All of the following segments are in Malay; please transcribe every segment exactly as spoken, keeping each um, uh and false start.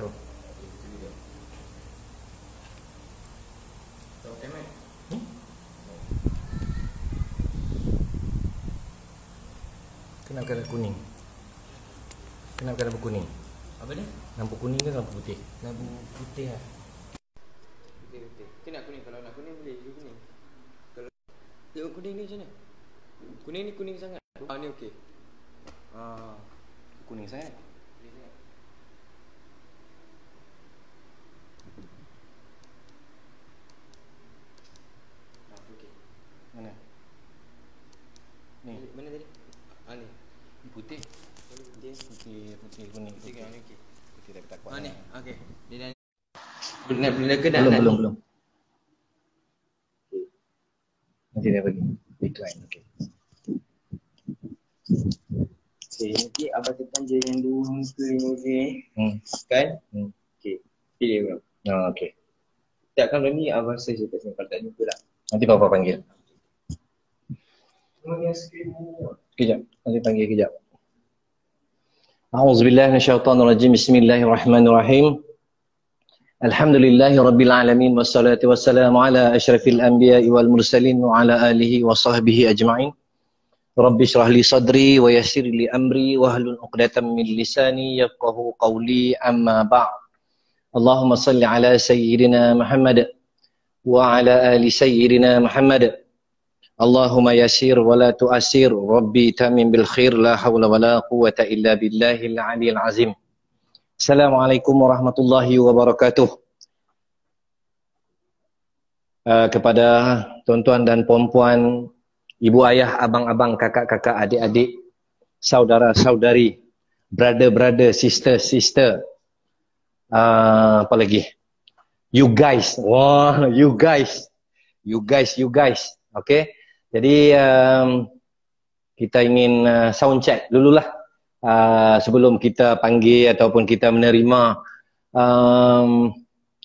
Tuh. Hmm? Kenapa ada kuning? Kenapa ada lampu kuning? Apa dia? Lampu kuning ke lampu putih? Lampu putih lah. Putih putih. Itu nak kuning, kalau nak kuning boleh juga kuning. Kalau tengok kuning ni macam mana? Kuning ni kuning sangat. Ah ni okey. Ah Kuning sangat. kuning sangat. Ah okey. Mana? Ni. Mana tadi? Ah ni. Putih. Putih. Putih, putih, kuning. Putih kan ni okey. Putih tapi tak kuat. Ah ni. lah. Okey. Dia dah Nak benda ke dah? Belum, nak? belum, belum. Nanti dia bagi. Itu kan, okey. Okey, nanti abang tekan je yang dua muka ni okey. Hmm. Kan? Hmm. Okey. Pilih bro. Oh, okey. Tak, kalau ni abang search kat sini, kalau tak jumpa lah. Nanti Papa panggil. Semua yang screen ni. Kejap. Nanti panggil kejap. A'udzubillahi minasyaitonirrajim. Bismillahirrahmanirrahim. Alhamdulillahi rabbil alamin wassalatu wassalamu ala asyrafil anbiya'i wal mursalin wa ala alihi wa sahbihi ajma'in. Rabbi shrah li sadri wa yassir li amri wa hlul 'uqdatam min lisani yafqahu qawli, amma ba'd. Allahumma salli ala sayyidina Muhammad wa ala ali sayyidina Muhammad. Allahumma yassir wa la tu'assir, Rabbi tamim bil khair, la hawla wa la quwwata illa billahil aliyyil azim. Assalamualaikum warahmatullahi wabarakatuh. Uh, kepada tuan-tuan dan puan-puan, ibu ayah, abang-abang, kakak-kakak, adik-adik, saudara-saudari, brother-brother, sister-sister, uh, apa lagi? You guys, wah, wow, you guys, you guys, you guys, okay? Jadi um, kita ingin uh, sound check dululah. Uh, sebelum kita panggil ataupun kita menerima um,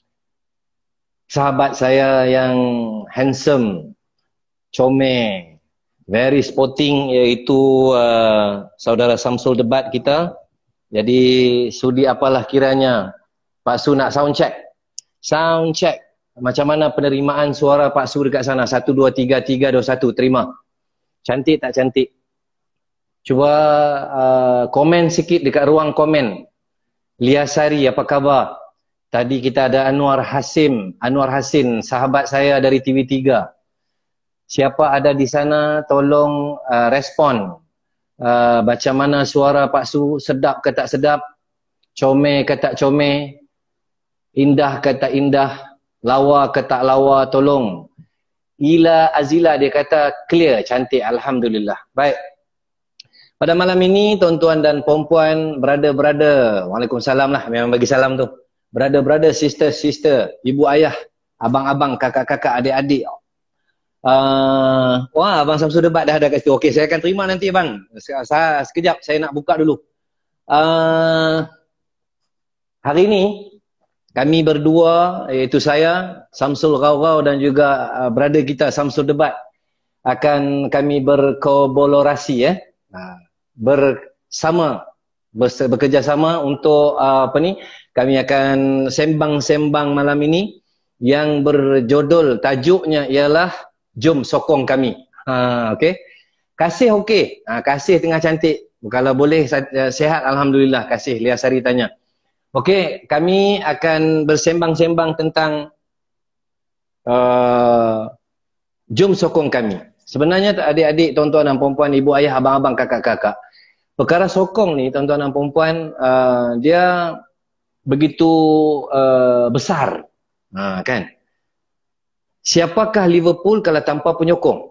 sahabat saya yang handsome, comel, very sporting, iaitu uh, saudara Samsul Debat kita. Jadi sudi apalah kiranya Pak Su nak sound check. Sound check. Macam mana penerimaan suara Pak Su dekat sana? Satu, dua, tiga, tiga, dua, satu. Terima. Cantik tak cantik? Cuba uh, komen sikit dekat ruang komen. Liasari, apa khabar? Tadi kita ada Anwar Hasim, Anwar Hasin, sahabat saya dari T V tiga. Siapa ada di sana, tolong uh, respon. Uh, macam mana suara Pak Su, sedap ke tak sedap? Comel ke tak comel? Indah ke tak indah? Lawa ke tak lawa? Tolong. Ila Azila, dia kata clear, cantik, alhamdulillah. Baik. Pada malam ini, tuan-tuan dan puan-puan, brother-brother, waalaikumsalam lah, memang bagi salam tu. Brother-brother, sister-sister, ibu ayah, abang-abang, kakak-kakak, adik-adik. Uh, wah, Abang Samsul Debat dah ada kat situ. Okey, saya akan terima nanti bang. Saya, sekejap, saya nak buka dulu. Uh, hari ini, kami berdua, iaitu saya, Samsul Ghaugau dan juga uh, brother kita, Samsul Debat, akan kami berkolaborasi, ya. Uh, bersama, bekerjasama untuk uh, apa ni, kami akan sembang-sembang malam ini yang berjudul, tajuknya ialah Jom Sokong Kami. Ha, okey. Kasih okey. Ha, kasih tengah cantik. Kalau boleh sihat, alhamdulillah. Kasih, Liasari tanya. Okey, kami akan bersembang-sembang tentang uh, Jom Sokong Kami. Sebenarnya adik-adik, tuan-tuan dan puan-puan, ibu ayah, abang-abang, kakak-kakak, perkara sokong ni, tuan-tuan dan puan-puan, uh, dia begitu uh, besar. Ha, kan? Siapakah Liverpool kalau tanpa penyokong?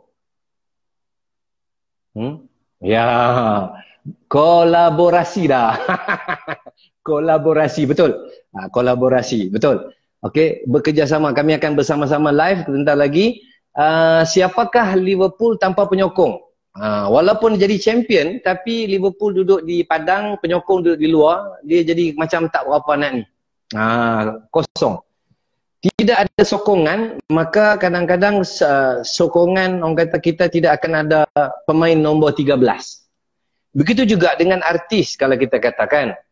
Hmm? Ya, kolaborasi dah. Kolaborasi, betul. Ha, kolaborasi, betul. Okey, bekerjasama. Kami akan bersama-sama live sebentar lagi. Uh, siapakah Liverpool tanpa penyokong? Uh, walaupun jadi champion, tapi Liverpool duduk di padang, penyokong duduk di luar, dia jadi macam tak berapa nak ni. Uh, kosong. Tidak ada sokongan, maka kadang-kadang uh, sokongan, orang kata kita tidak akan ada pemain nombor tiga belas. Begitu juga dengan artis, kalau kita katakan.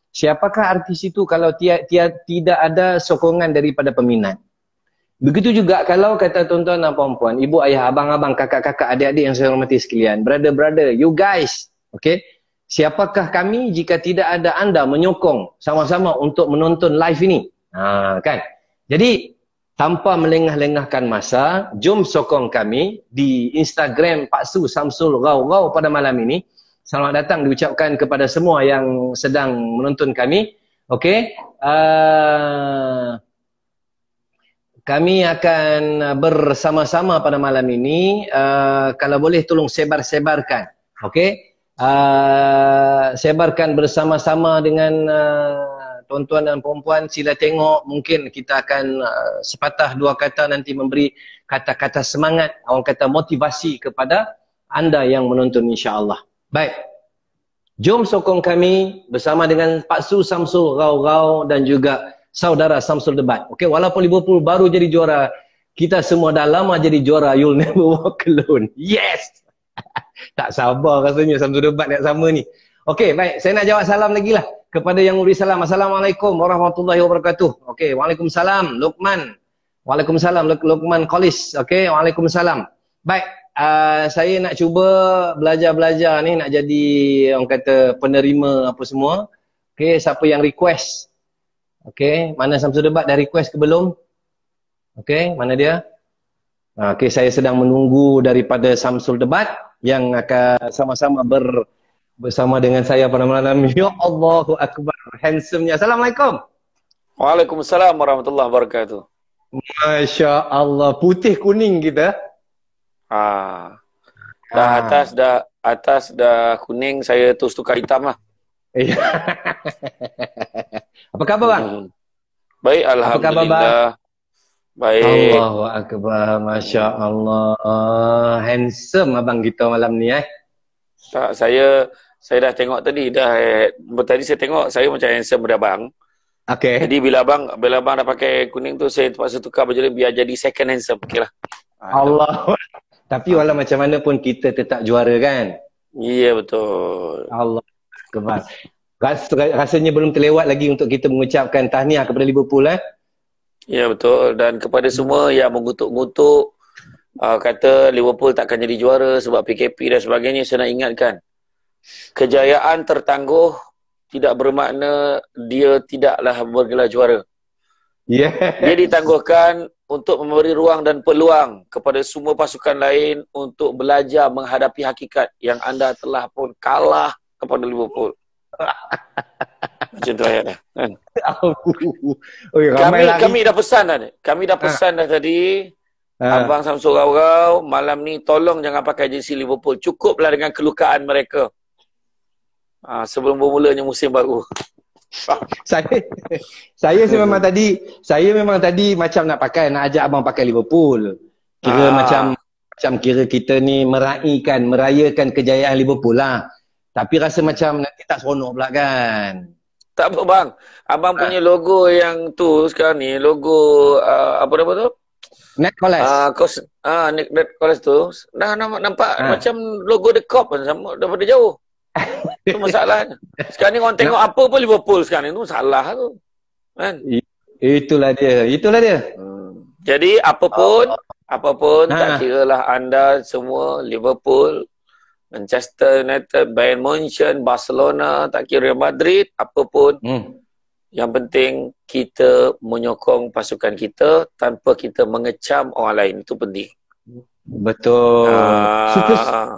Siapakah artis itu kalau tia, tia, tidak ada sokongan daripada peminat? Begitu juga kalau kata tuan-tuan dan puan-puan, ibu, ayah, abang-abang, kakak-kakak, adik-adik yang saya hormati sekalian, brother-brother, you guys, okay? Siapakah kami jika tidak ada anda menyokong sama-sama untuk menonton live ini? Ha, kan? Jadi, tanpa melengah-lengahkan masa, jom sokong kami di Instagram Pak Su Samsul Rau Rau pada malam ini. Selamat datang diucapkan kepada semua yang sedang menonton kami. Okey. Uh, kami akan bersama-sama pada malam ini. Uh, kalau boleh tolong sebar-sebarkan. Okey. Uh, sebarkan bersama-sama dengan uh, tuan-tuan dan puan-puan. Sila tengok, mungkin kita akan uh, sepatah dua kata nanti memberi kata-kata semangat, orang kata motivasi kepada anda yang menonton, insya-Allah. Baik, jom sokong kami bersama dengan Pak Su Samsul Rau Rau dan juga saudara Samsul Debat. Okey, walaupun Liverpool baru jadi juara, kita semua dah lama jadi juara. You'll never walk alone. Yes! Tak sabar rasanya Samsul Debat nak sama ni. Okey, baik, saya nak jawab salam lagi lah kepada yang memberi salam. Assalamualaikum warahmatullahi wabarakatuh. Okey, waalaikumsalam Luqman. Waalaikumsalam Luk Luqman Qalis. Okey, waalaikumsalam. Baik. Uh, saya nak cuba belajar-belajar ni, nak jadi orang kata penerima apa semua. Okey, siapa yang request? Okey, mana Samsul Debat dah request ke belum? Okey, mana dia? Uh, Okey, saya sedang menunggu daripada Samsul Debat yang akan sama-sama ber bersama dengan saya pada malam ini. Ya Allahu Akbar, handsome-nya. Assalamualaikum. Waalaikumsalam warahmatullahi wabarakatuh. Masya Allah, putih kuning kita. Ah, dah ah. atas dah atas dah kuning, saya terus tukar hitam lah. Apa khabar bang? Hmm. Baik, alhamdulillah. Apa khabar, bang? Baik. Allahu Akbar, masya Allah, handsome abang kita malam ni eh. Tak, saya saya dah tengok tadi dah. Eh, tadi saya tengok saya macam handsome pada abang. Okey. Jadi bila abang bila abang dah pakai kuning tu, saya terpaksa tukar baju dia biar jadi second handsome. Okeylah. Allah. Tapi walau macam mana pun kita tetap juara kan? Ya, betul. Allah Akbar. Ras, rasanya belum terlewat lagi untuk kita mengucapkan tahniah kepada Liverpool eh? Ya, betul. Dan kepada semua yang mengutuk-ngutuk uh, kata Liverpool takkan jadi juara sebab P K P dan sebagainya, saya nak ingatkan, kejayaan tertangguh tidak bermakna dia tidaklah bergelar juara. Yes. Dia ditangguhkan untuk memberi ruang dan peluang kepada semua pasukan lain untuk belajar menghadapi hakikat yang anda telah pun kalah kepada Liverpool. Macam tu ayat dah. Kan? Oh, ya, kami lagi. kami dah pesan dah. Kami dah pesan ha. dah tadi. Ha. Abang Samsul Rau Rau, malam ni tolong jangan pakai jersey Liverpool. Cukuplah dengan kelukaan mereka. Ha, sebelum bermulanya musim baru. saya saya sih memang tadi saya memang tadi macam nak pakai, nak ajak abang pakai Liverpool. Kira ah. macam macam kira kita ni meraihkan, merayakan kejayaan Liverpool lah. Tapi rasa macam nanti tak seronok pula kan. Tak apa bang. Abang ah. punya logo yang tu sekarang ni, logo uh, apa nama tu? Netcoles. Ah, kos ah Netcoles tu dah nampak, nampak ah. macam logo The Cop kan, sama daripada jauh. Itu masalahnya. Sekarang ni orang tengok nah. apa pun Liverpool sekarang ni, itu salah tu. Kan? Itulah dia. Itulah dia. Hmm. Jadi apapun, oh. apapun, ha. tak kiralah anda semua Liverpool, Manchester United, Bayern Munchen, Barcelona, tak kira Madrid, apapun. Hmm. Yang penting kita menyokong pasukan kita tanpa kita mengecam orang lain. Itu penting. Betul. Ah. Suka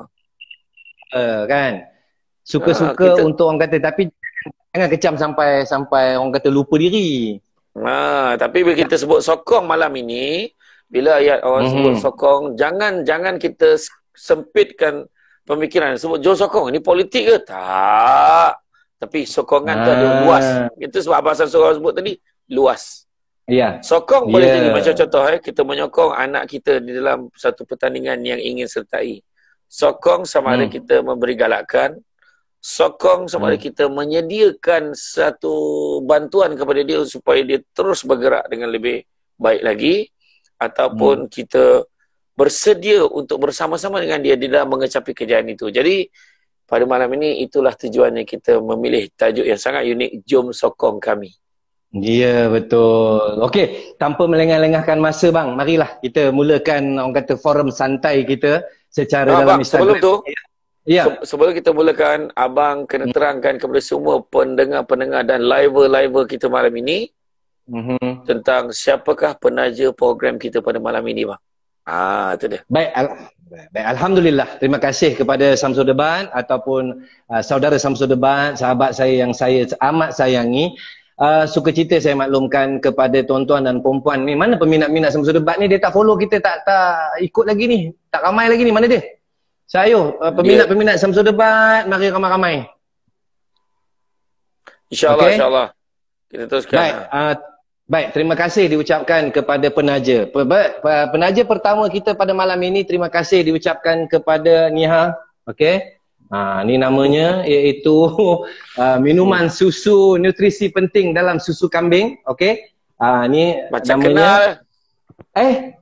uh, kan? Suka-suka kita... untuk orang kata, tapi jangan kecam sampai sampai orang kata lupa diri. Ha, tapi bila kita sebut sokong malam ini, bila ayat orang mm-hmm. sebut sokong, jangan jangan kita sempitkan pemikiran. Sebut jom sokong, ini politik ke? Tak. Tapi sokongan ah. tu ada luas. Itu sebab Abang Samsul sebut tadi, luas. Ya. Sokong yeah. boleh jadi macam contoh, eh, kita menyokong anak kita di dalam satu pertandingan yang ingin sertai. Sokong sama ada hmm. kita memberi galakan, sokong sama ada hmm. kita menyediakan satu bantuan kepada dia supaya dia terus bergerak dengan lebih baik lagi, ataupun hmm. kita bersedia untuk bersama-sama dengan dia di dalam mengecapi kejayaan itu. Jadi pada malam ini itulah tujuannya kita memilih tajuk yang sangat unik, Jom Sokong Kami. Ya, betul. Okey, tanpa melengah-lengahkan masa bang, marilah kita mulakan orang kata forum santai kita secara Nah, dalam bang, Instagram. sebelum tu, ya. se sebelum kita mulakan, abang kena terangkan kepada semua pendengar-pendengar dan liver-liver kita malam ini Mm-hmm. tentang siapakah penaja program kita pada malam ini, bang. Ah, itu dia. Baik, al baik, Alhamdulillah. Terima kasih kepada Samsul Debat ataupun uh, saudara Samsul Debat, sahabat saya yang saya amat sayangi. Uh, sukacita saya maklumkan kepada tuan-tuan dan perempuan ni, mana peminat-minat Samsul Debat ni, dia tak follow kita, tak tak ikut lagi ni, tak ramai lagi ni, mana dia? Saya, uh, peminat-peminat Samsul Debat, mari ramai-ramai. InsyaAllah, okay? insyaAllah. Kita teruskan. Baik, uh, baik, terima kasih diucapkan kepada penaja. Penaja pertama kita pada malam ini, terima kasih diucapkan kepada Niha. Okey. Ha, ni namanya iaitu uh, minuman susu nutrisi penting dalam susu kambing. Okey. Ha, ni macam namanya, kenal. Eh.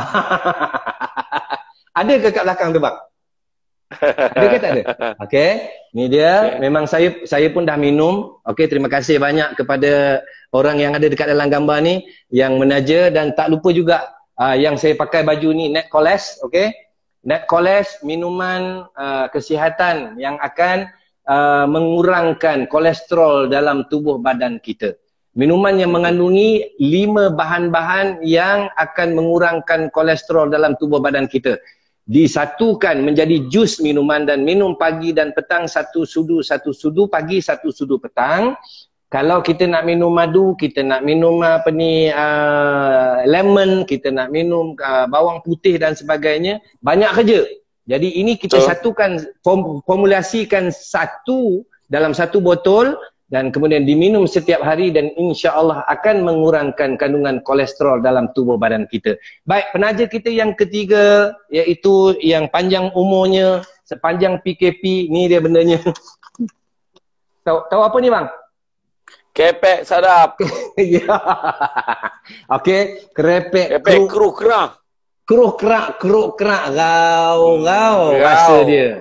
Ada ke kat belakang tu bang? Ada ke tak ada? Okey. Ni dia. Memang saya saya pun dah minum. Okey, terima kasih banyak kepada orang yang ada dekat dalam gambar ni yang menaja, dan tak lupa juga uh, yang saya pakai baju ni Netcoles, okey. Netcoles minuman uh, kesihatan yang akan uh, mengurangkan kolesterol dalam tubuh badan kita. Minuman yang mengandungi lima bahan-bahan yang akan mengurangkan kolesterol dalam tubuh badan kita. Disatukan menjadi jus minuman dan minum pagi dan petang, satu sudu, satu sudu pagi, satu sudu petang. Kalau kita nak minum madu, kita nak minum apa ni, uh, lemon, kita nak minum uh, bawang putih dan sebagainya, banyak kerja. Jadi ini kita Betul. satukan, form, formulasikan satu dalam satu botol dan kemudian diminum setiap hari, dan insya-Allah akan mengurangkan kandungan kolesterol dalam tubuh badan kita. Baik, penaja kita yang ketiga iaitu yang panjang umurnya sepanjang P K P, ni dia bendanya. Tahu tahu apa ni bang? Kepek sadap. Ya. Okey, kerepek Kepek kruk kru kerah. kruk kerak kruk kerak gau gau rasa dia.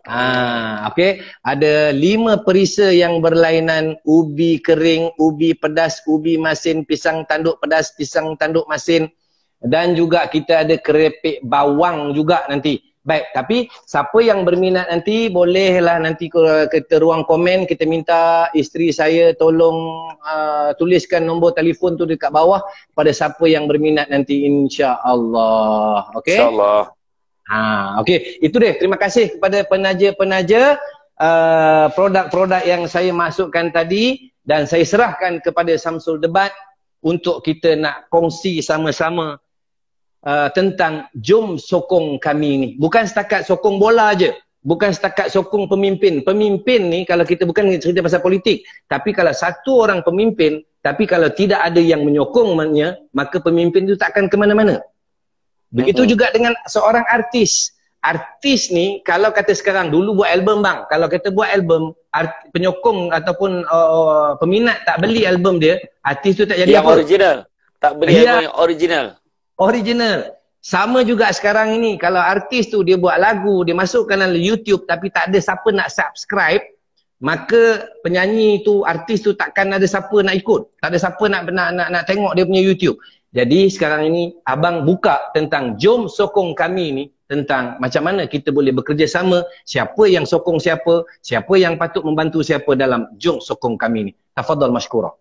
Ah, okey, ada lima perisa yang berlainan: ubi kering, ubi pedas, ubi masin, pisang tanduk pedas, pisang tanduk masin, dan juga kita ada kerepek bawang juga nanti. Baik, tapi siapa yang berminat nanti bolehlah nanti kita ruang komen, kita minta isteri saya tolong uh, tuliskan nombor telefon tu dekat bawah pada siapa yang berminat nanti, insya-Allah. Okey? Insya-Allah. Ha, okey, itu dia. Terima kasih kepada penaja-penaja uh, produk-produk yang saya masukkan tadi, dan saya serahkan kepada Samsul Debat untuk kita nak kongsi sama-sama Uh, tentang jom sokong kami ni. Bukan setakat sokong bola aje, bukan setakat sokong pemimpin. Pemimpin ni kalau kita bukan cerita pasal politik, tapi kalau satu orang pemimpin, tapi kalau tidak ada yang menyokongnya, maka pemimpin itu tak akan ke mana-mana. Begitu uh-huh. juga dengan seorang artis. Artis ni kalau kata sekarang, dulu buat album bang, kalau kita buat album, art, penyokong ataupun uh, peminat tak beli album dia, artis tu tak jadi yang apa? original. Tak beli Ya. album yang original. Original. Sama juga sekarang ini, kalau artis tu dia buat lagu, dia masukkan dalam YouTube tapi tak ada siapa nak subscribe, maka penyanyi tu, artis tu takkan ada siapa nak ikut. Tak ada siapa nak nak nak, nak tengok dia punya YouTube. Jadi sekarang ini abang buka tentang jom sokong kami ni, tentang macam mana kita boleh bekerjasama, siapa yang sokong siapa, siapa yang patut membantu siapa dalam jom sokong kami ni. Tafadhal mashkura.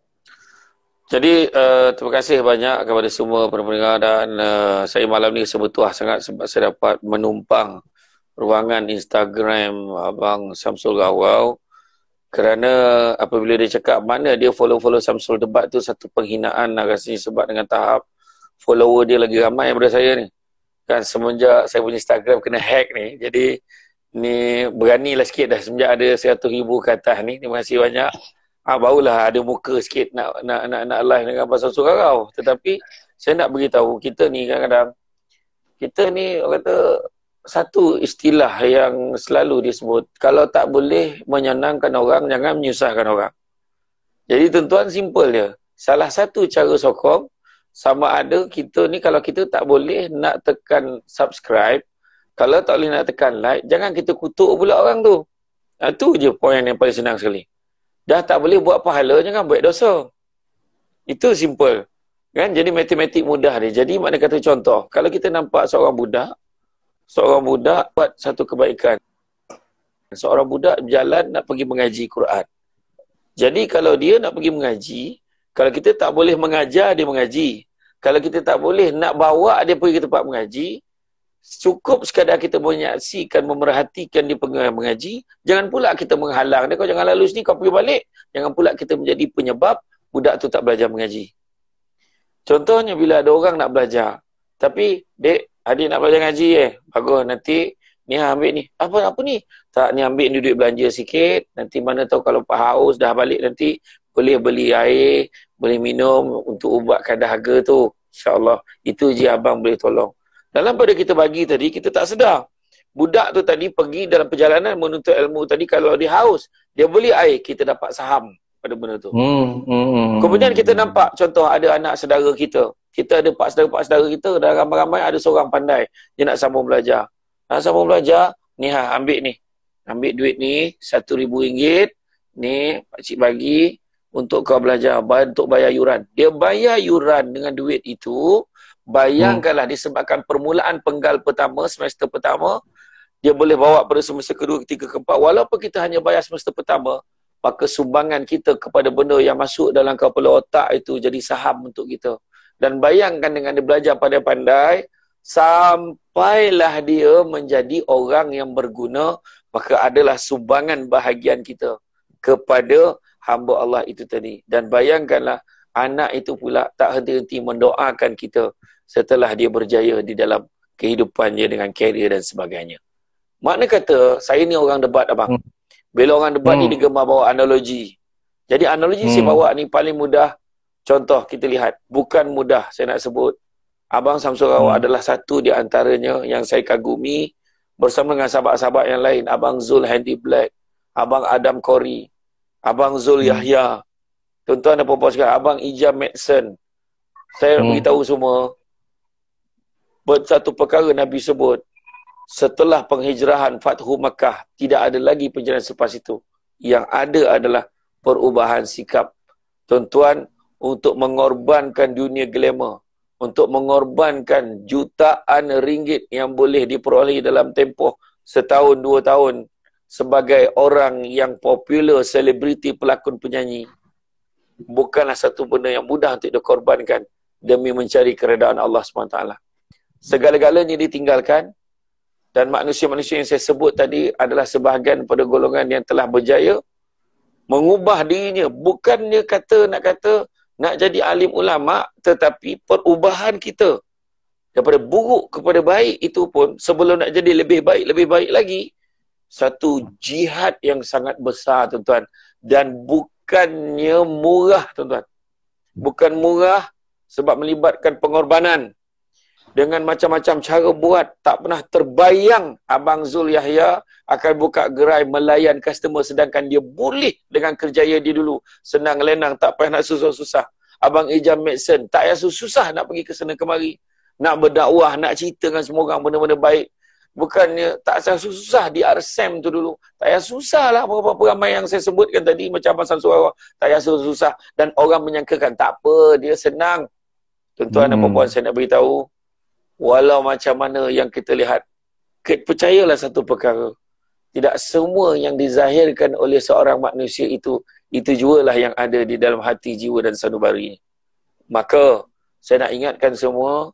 Jadi uh, terima kasih banyak kepada semua pendengar, dan uh, saya malam ni sebetul sangat sebab saya dapat menumpang ruangan Instagram Abang Samsul Gawau, kerana apabila dia cakap mana dia follow-follow Samsul Debat tu satu penghinaan lah rasanya, sebab dengan tahap follower dia lagi ramai daripada saya ni. Kan semenjak saya punya Instagram kena hack ni, jadi ni beranilah sikit dah semenjak ada seratus ribu ke atas ni. Terima kasih banyak. Ah, barulah ada muka sikit nak nak nak, nak live dengan Abang Samsul Gawau. Tetapi saya nak beritahu kita ni kadang-kadang, kita ni orang kata satu istilah yang selalu disebut, kalau tak boleh menyenangkan orang, jangan menyusahkan orang. Jadi tuan-tuan, simple dia. Salah satu cara sokong, sama ada kita ni kalau kita tak boleh nak tekan subscribe, kalau tak boleh nak tekan like, jangan kita kutuk pula orang tu. Itu je poin yang paling senang sekali. Dah tak boleh buat pahala, jangan buat dosa. Itu simple. Kan? Jadi matematik mudah dia. Jadi mana kata contoh, kalau kita nampak seorang budak, seorang budak buat satu kebaikan. Seorang budak berjalan nak pergi mengaji Quran. Jadi kalau dia nak pergi mengaji, kalau kita tak boleh mengajar dia mengaji. Kalau kita tak boleh nak bawa dia pergi ke tempat mengaji, cukup sekadar kita menyaksikan, memerhatikan dia pergi mengaji. Jangan pula kita menghalang dia, kau jangan lalu sini, kau pergi balik. Jangan pula kita menjadi penyebab budak tu tak belajar mengaji. Contohnya bila ada orang nak belajar, tapi dek, adik nak belajar ngaji eh, bagus, nanti ni ambil ni. Apa apa ni? Tak, ni ambil ni duit belanja sikit. Nanti mana tahu kalau haus dah balik nanti boleh beli air, boleh minum untuk ubatkan dahaga tu. InsyaAllah. Itu je abang boleh tolong. Dalam pada kita bagi tadi, kita tak sedar. Budak tu tadi pergi dalam perjalanan menuntut ilmu tadi, kalau dia haus, dia beli air, kita dapat saham pada benda tu. Hmm, hmm, Kemudian kita nampak contoh ada anak saudara kita. Kita ada pak saudara-pak saudara kita, dan ramai-ramai ada seorang pandai. Dia nak sambung belajar. Nak sambung belajar, ni ha, ambil ni. Ambil duit ni, satu ribu ringgit. Ni, pakcik bagi untuk kau belajar, untuk bayar yuran. Dia bayar yuran dengan duit itu. Bayangkanlah, hmm. disebabkan permulaan penggal pertama, semester pertama, dia boleh bawa pada semester kedua, ketiga, keempat. Walaupun kita hanya bayar semester pertama, maka sumbangan kita kepada benda yang masuk dalam kepala otak itu jadi saham untuk kita. Dan bayangkan dengan dia belajar pandai-pandai, sampailah dia menjadi orang yang berguna, maka adalah sumbangan bahagian kita kepada hamba Allah itu tadi. Dan bayangkanlah, anak itu pula tak henti-henti mendoakan kita setelah dia berjaya di dalam kehidupannya dengan karier dan sebagainya. Makna kata, saya ni orang debat abang. Hmm. Bila orang debat hmm. ni, dia gemar bawa analogi. Jadi analogi hmm. saya bawa ni paling mudah. Contoh kita lihat, bukan mudah saya nak sebut. Abang Samsul Rawat hmm. adalah satu di antaranya yang saya kagumi bersama dengan sahabat-sahabat yang lain. Abang Zul Handy Black, Abang Adam Corey, Abang Zul hmm. Yahya, tuan-tuan dan puan-puan sekalian, Abang Ijam Madsen. Saya hmm. beritahu semua, satu perkara Nabi sebut, setelah penghijrahan Fathu Makkah, tidak ada lagi perjalanan selepas itu. Yang ada adalah perubahan sikap. Tuan-tuan, untuk mengorbankan dunia glamour, untuk mengorbankan jutaan ringgit yang boleh diperoleh dalam tempoh setahun, dua tahun, sebagai orang yang popular, selebriti, pelakon, penyanyi, bukanlah satu benda yang mudah untuk dikorbankan demi mencari keredaan Allah subhanahu wa taala. Segala-galanya ditinggalkan, dan manusia-manusia yang saya sebut tadi adalah sebahagian pada golongan yang telah berjaya mengubah dirinya. Bukannya kata nak kata nak jadi alim ulama, tetapi perubahan kita daripada buruk kepada baik itu pun, sebelum nak jadi lebih baik, lebih baik lagi, satu jihad yang sangat besar, tuan-tuan. Dan bukannya murah, tuan-tuan. Bukan murah sebab melibatkan pengorbanan. Dengan macam-macam cara buat, tak pernah terbayang Abang Zul Yahya akan buka gerai melayan customer, sedangkan dia boleh dengan kerjaya dia dulu. Senang lenang, tak payah nak susah-susah. Abang Ijam Madsen, tak payah susah nak pergi ke sana kemari. Nak berdakwah, nak cerita dengan semua orang benda-benda baik. Bukannya tak payah susah di R S M tu dulu. Tak payah susah lah berapa-apa ramai yang saya sebutkan tadi, macam Abang Samsul Rawat. Tak payah susah. Dan orang menyangkakan, tak apa, dia senang. Tuan-tuan hmm. dan puan-puan, saya nak beritahu, walau macam mana yang kita lihat, percayalah satu perkara, tidak semua yang dizahirkan oleh seorang manusia itu, itu jualah yang ada di dalam hati, jiwa dan sanubari. Maka, saya nak ingatkan semua,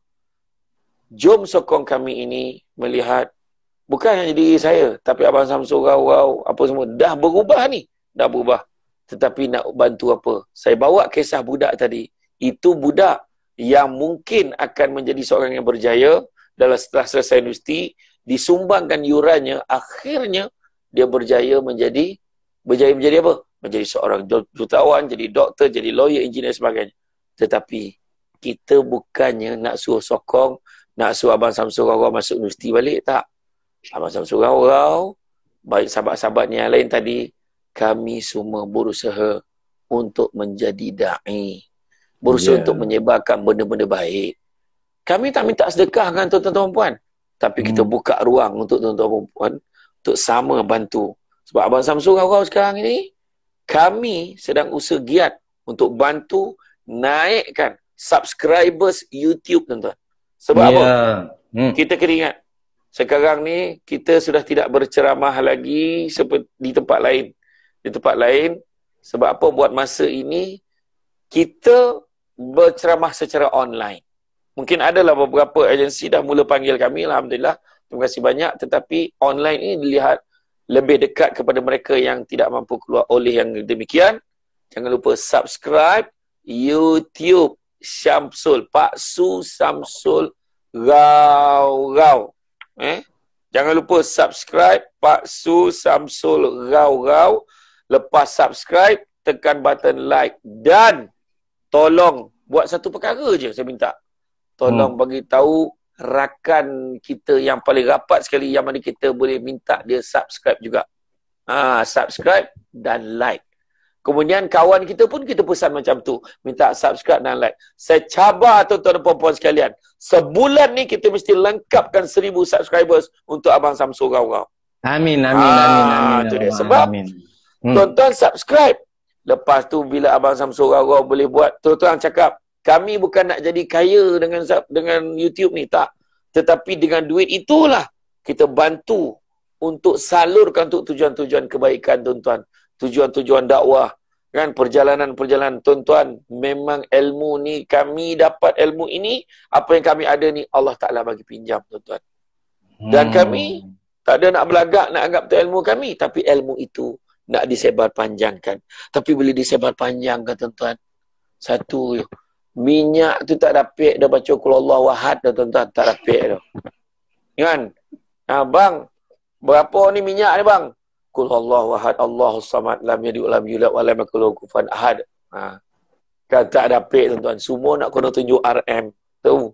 jom sokong kami ini melihat, bukan hanya diri saya, tapi Abang Samsul Rawat, apa semua, dah berubah ni, dah berubah. Tetapi nak bantu apa? Saya bawa kisah budak tadi, itu budak yang mungkin akan menjadi seorang yang berjaya dalam setelah selesai universiti, disumbangkan yurannya, akhirnya dia berjaya menjadi berjaya menjadi apa? Menjadi seorang jutawan, jadi doktor, jadi lawyer, engineer, sebagainya. Tetapi kita bukannya nak suruh sokong, nak suruh Abang Samsul Rawat masuk universiti balik, tak. Abang Samsul Rawat, baik sahabat-sahabatnya yang lain tadi, kami semua berusaha untuk menjadi da'i, berusaha yeah. untuk menyebarkan benda-benda baik. Kami tak minta sedekah kan tuan-tuan dan puan, tapi hmm. kita buka ruang untuk tuan-tuan dan puan untuk sama bantu. Sebab Abang Samsul Rau-Rau sekarang ini, kami sedang usaha giat untuk bantu naikkan subscribers YouTube, tuan-tuan. Sebab yeah. apa? Hmm. Kita kena ingat, sekarang ni kita sudah tidak berceramah lagi seperti di tempat lain. Di tempat lain, sebab apa? Buat masa ini, kita berceramah secara online. Mungkin adalah beberapa agensi dah mula panggil kami, alhamdulillah. Terima kasih banyak. Tetapi online ini dilihat lebih dekat kepada mereka yang tidak mampu keluar. Oleh yang demikian, jangan lupa subscribe YouTube Syamsul, Pak Su Samsul Rau-Rau. Eh? Jangan lupa subscribe Pak Su Samsul Rau-Rau. Lepas subscribe, tekan button like. Dan tolong buat satu perkara je saya minta. Tolong hmm. bagi tahu rakan kita yang paling rapat sekali yang mana kita boleh minta dia subscribe juga. Ha, subscribe dan like. Kemudian kawan kita pun kita pesan macam tu. Minta subscribe dan like. Saya cabar tuan-tuan dan puan-puan sekalian. Sebulan ni kita mesti lengkapkan seribu subscribers untuk Abang Samsul Rau-Rau. Amin, amin, ha, amin, amin. Itu dia. Sebab amin. Hmm. tuan-tuan subscribe. Lepas tu bila Abang Samsul Rau-Rau boleh buat, tuan-tuan cakap, kami bukan nak jadi kaya dengan dengan YouTube ni, tak. Tetapi dengan duit itulah kita bantu untuk salurkan untuk tujuan-tujuan kebaikan, tuan-tuan. Tujuan-tujuan dakwah, kan, perjalanan-perjalanan. Tuan-tuan, memang ilmu ni, kami dapat ilmu ini, apa yang kami ada ni Allah Ta'ala bagi pinjam, tuan-tuan. Dan hmm. kami tak ada nak belagak, nak anggap tu ilmu kami, tapi ilmu itu nak disebar panjangkan. Tapi boleh disebar panjangkan, tuan-tuan. Satu, minyak tu tak dapat dah baca Qul Huwallahu Ahad dah, tuan-tuan. Tak dapat dah. Kan? Ha, bang, berapa ni minyak ni, bang? Qul Huwallahu Ahad, Allahus Samad, lam yalid walam yulad walam yakul lahu kufuwan ahad. Ha. Kan tak dapat, tuan-tuan. Semua nak kena tunjuk R M. Tahu?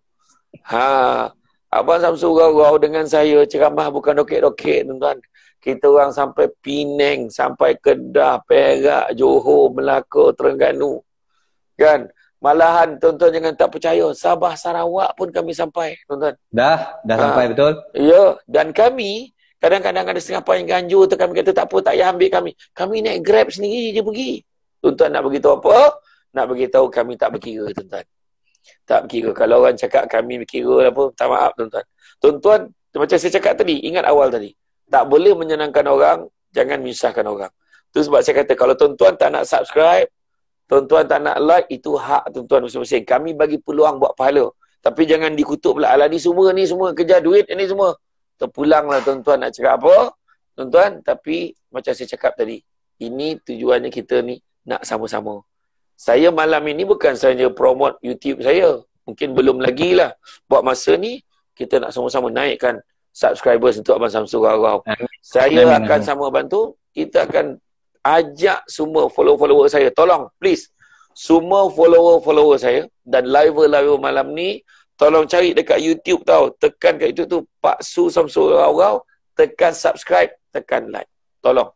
Ha. Abang Samsul Rau-Rau dengan saya ceramah bukan dokek-dokek, tuan-tuan. Kita orang sampai Penang, sampai Kedah, Perak, Johor, Melaka, Terengganu. Kan? Malahan tuan-tuan jangan tak percaya, Sabah, Sarawak pun kami sampai, tuan-tuan. Dah, dah ha. sampai betul? Ya, dan kami kadang-kadang ada setengah poin ganjur tu, kami kata tak apa, tak payah ambil kami. Kami naik Grab sendiri je pergi. Tuan-tuan nak beritahu apa? Nak beritahu kami tak berkira, tuan-tuan. Tak berkira. Kalau orang cakap kami berkira apa, tak maaf, tuan-tuan. Tuan-tuan, macam saya cakap tadi, ingat awal tadi. Tak boleh menyenangkan orang, jangan menyusahkan orang. Itu sebab saya kata, kalau tuan-tuan tak nak subscribe, tuan-tuan tak nak like, itu hak tuan-tuan masing-masing. Kami bagi peluang buat pahala. Tapi jangan dikutuk pula. Alah, ni semua, ni semua, kejar duit, ni semua. Terpulanglah tuan-tuan nak cakap apa. Tuan-tuan, tapi macam saya cakap tadi, ini tujuannya kita ni nak sama-sama. Saya malam ini bukan saja promote YouTube saya. Mungkin belum lagi lah. Buat masa ni, kita nak sama-sama naikkan subscribers untuk Abang Samsul Rau-Rau. Saya amin, akan amin. sama bantu. Kita akan ajak semua follower-follower saya. Tolong, please. Semua follower-follower saya dan live-live malam ni, tolong cari dekat YouTube tau. Tekan kat itu tu, Pak Su Samsul Rau-Rau. Tekan subscribe, tekan like. Tolong.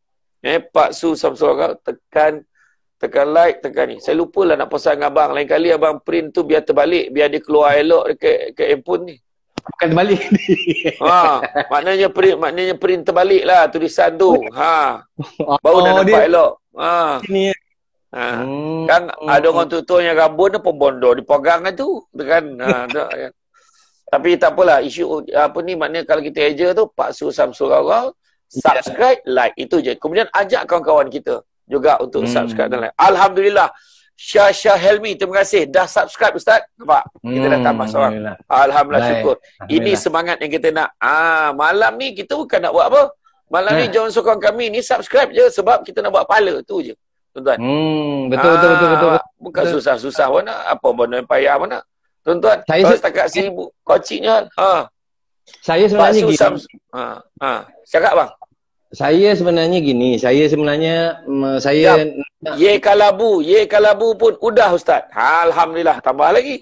Eh, Pak Su Samsul Rau-Rau, tekan tekan like, tekan ni. Saya lupalah nak pesan dengan abang. Lain kali abang print tu biar terbalik. Biar dia keluar elok dekat, dekat handphone ni. Bukan terbalik. Ha, maknanya print, maknanya print terbalik lah tulisan tu. Ha. Baru oh, dah nampak dia elok. Ha. Sini. Ha. Hmm. Kan ada orang tutur yang rambut tu pun bondo dipegang kan tu. Kan. Ha, tak, kan. Tapi tak apalah, isu apa ni, maknanya kalau kita eja tu Pak Su Samsul Rau-Rau, subscribe, yeah. like, itu je. Kemudian ajak kawan-kawan kita juga untuk hmm. subscribe dan like. Alhamdulillah. Syah Syah Helmi, terima kasih dah subscribe Ustaz. Nampak? Kita dah tambah seorang. Alhamdulillah, Alhamdulillah syukur. Alhamdulillah. Ini semangat yang kita nak. Ah, malam ni kita bukan nak buat apa? Malam ha. ni jangan sokong kami ni subscribe je sebab kita nak buat pahala tu je. Tuan-tuan. Hmm, betul, ah, betul betul betul betul. Bukan susah-susah pun nak. Apa benda yang payah pun nak. Tuan-tuan, saya kalau setakat seribu kociknya. Ha. Saya sebenarnya gini. Ha, ha. Cakap bang. Saya sebenarnya gini, saya sebenarnya um, saya ya. Ye kalabu, ye kalabu pun udah Ustaz. Alhamdulillah, tambah lagi.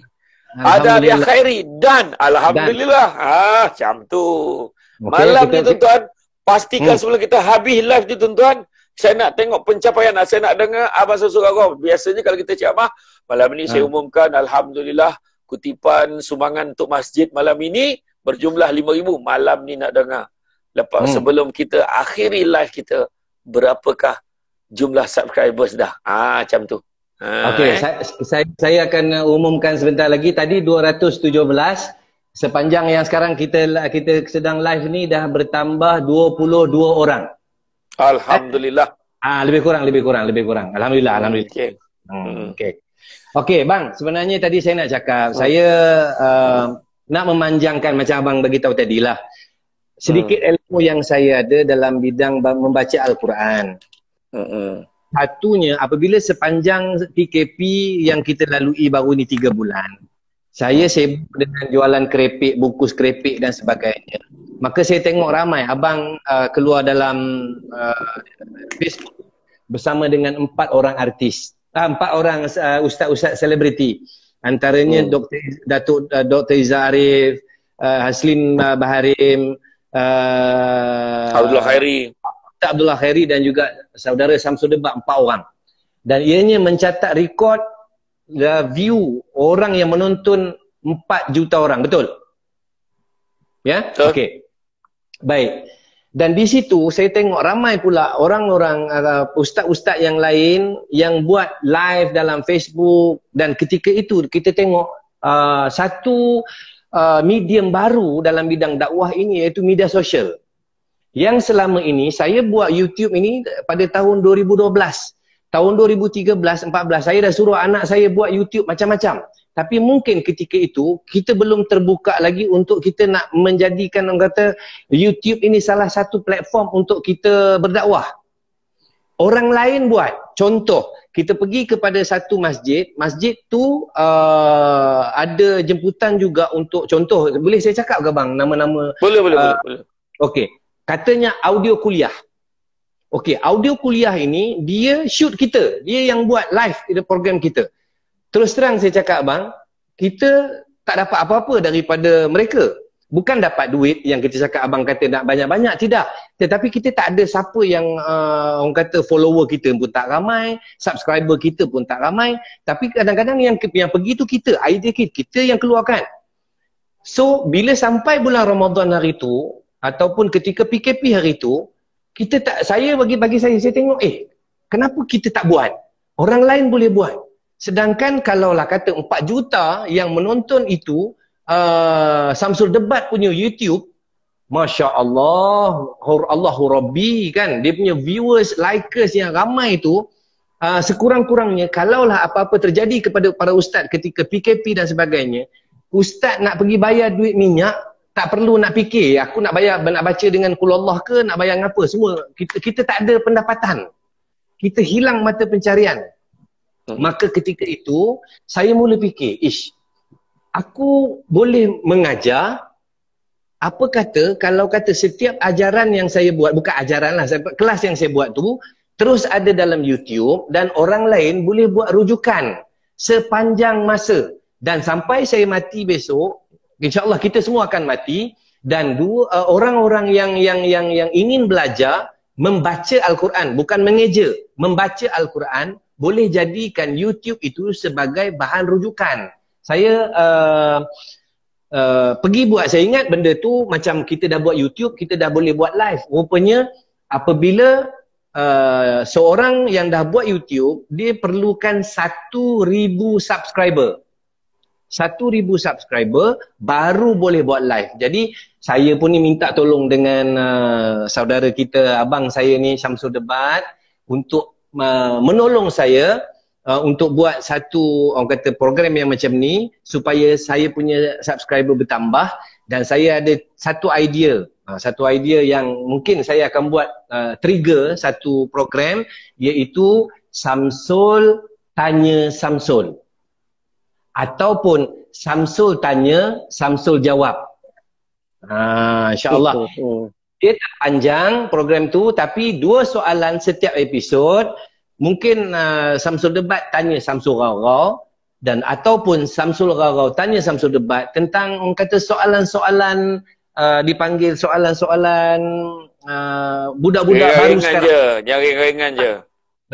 Ada dia khairi dan alhamdulillah. Dan. Ah, macam tu. Okay, malam kita, ni tuan-tuan, pastikan hmm. sebelum kita habis live ni tuan-tuan, saya nak tengok pencapaian, saya nak dengar Abang Samsul Rau-Rau. Biasanya kalau kita ceramah, malam ni hmm. saya umumkan alhamdulillah kutipan sumbangan untuk masjid malam ini berjumlah lima ribu. Malam ni nak dengar Lepas Hmm. sebelum kita akhiri live kita, berapakah jumlah subscribers dah? Ah, macam tu. Ha, Okey, eh? saya, saya saya akan umumkan sebentar lagi. Tadi dua ratus tujuh belas. Sepanjang yang sekarang kita kita sedang live ni dah bertambah dua puluh dua orang. Alhamdulillah. Ah, lebih kurang, lebih kurang, lebih kurang. Alhamdulillah, alhamdulillah. Okey. Hmm, okey. Okey, bang, sebenarnya tadi saya nak cakap, Hmm. saya uh, nak memanjangkan macam abang beritahu tadi lah. Sedikit Hmm. ilmu yang saya ada dalam bidang membaca Al-Quran. Hmm. Satunya, apabila sepanjang P K P yang kita lalui baru ni tiga bulan, saya sibuk dengan jualan kerepek, bungkus kerepek dan sebagainya. Maka saya tengok ramai abang uh, keluar dalam uh, Facebook bersama dengan empat orang artis, uh, empat orang uh, ustaz-ustaz selebriti. Antaranya Hmm. Doktor Datuk uh, Doktor Izzah Arif, uh, Haslin uh, Baharim, uh, Abdullah Khairi. Ustaz Abdullah Khairi dan juga saudara Samsul Debat, empat orang. Dan ianya mencatat rekod the view orang yang menonton empat juta orang, betul? Ya? Betul. Okey. Baik. Dan di situ saya tengok ramai pula orang-orang uh, ustaz-ustaz yang lain yang buat live dalam Facebook, dan ketika itu kita tengok uh, satu uh, medium baru dalam bidang dakwah ini, iaitu media sosial. Yang selama ini saya buat YouTube ini pada tahun dua ribu dua belas. Tahun dua ribu tiga belas, empat belas saya dah suruh anak saya buat YouTube macam-macam. Tapi mungkin ketika itu kita belum terbuka lagi untuk kita nak menjadikan, orang kata, YouTube ini salah satu platform untuk kita berdakwah. Orang lain buat. Contoh, kita pergi kepada satu masjid, masjid tu uh, ada jemputan juga untuk, contoh, boleh saya cakap ke bang nama-nama? Boleh, boleh, uh, boleh. Okey, katanya audio kuliah. Okey, audio kuliah ini dia shoot kita, dia yang buat live di program kita. Terus terang saya cakap bang, kita tak dapat apa-apa daripada mereka. Bukan dapat duit yang kita cakap abang kata nak banyak-banyak, tidak. Tetapi kita tak ada siapa yang uh, orang kata follower kita pun tak ramai, subscriber kita pun tak ramai. Tapi kadang-kadang yang yang pergi tu kita, idea kita, kita yang keluarkan. So bila sampai bulan Ramadan hari tu, ataupun ketika P K P hari tu, kita tak, saya bagi bagi saya, saya tengok, eh, kenapa kita tak buat? Orang lain boleh buat. Sedangkan kalaulah kata empat juta yang menonton itu, uh, Samsul Debat punya YouTube, Masya Allah, Allahu Rabbi kan, dia punya viewers, likers yang ramai itu, uh, sekurang-kurangnya, kalaulah apa-apa terjadi kepada para ustaz ketika P K P dan sebagainya, ustaz nak pergi bayar duit minyak, tak perlu nak fikir, aku nak bayar, nak baca dengan Qulallah ke, nak bayar apa, semua. Kita, kita tak ada pendapatan. Kita hilang mata pencarian. Maka ketika itu, saya mula fikir, ish, aku boleh mengajar, apa kata kalau kata setiap ajaran yang saya buat, bukan ajaran lah, kelas yang saya buat tu, terus ada dalam YouTube dan orang lain boleh buat rujukan sepanjang masa. Dan sampai saya mati besok, InsyaAllah kita semua akan mati, dan dua uh, orang-orang yang yang yang yang ingin belajar membaca Al-Quran, bukan mengeja, membaca Al-Quran, boleh jadikan YouTube itu sebagai bahan rujukan. Saya uh, uh, pergi buat, saya ingat benda tu macam kita dah buat YouTube, kita dah boleh buat live. Rupanya apabila uh, seorang yang dah buat YouTube, dia perlukan satu ribu subscriber. Satu ribu subscriber baru boleh buat live. Jadi saya pun ni minta tolong dengan uh, saudara kita, abang saya ni Samsul Debat, untuk uh, menolong saya uh, untuk buat satu, orang kata, program yang macam ni supaya saya punya subscriber bertambah. Dan saya ada satu idea, uh, satu idea yang mungkin saya akan buat uh, trigger satu program, iaitu Samsul Tanya Samsul. Ataupun Samsul tanya, Samsul jawab. Ha, InsyaAllah. Dia tak panjang program tu, tapi dua soalan setiap episod. Mungkin uh, Samsul Debat tanya Samsul Rarau, dan ataupun Samsul Rarau tanya Samsul Debat tentang, orang kata, soalan-soalan, uh, dipanggil soalan-soalan uh, budak-budak baru sekarang. Je, nyari ringan je.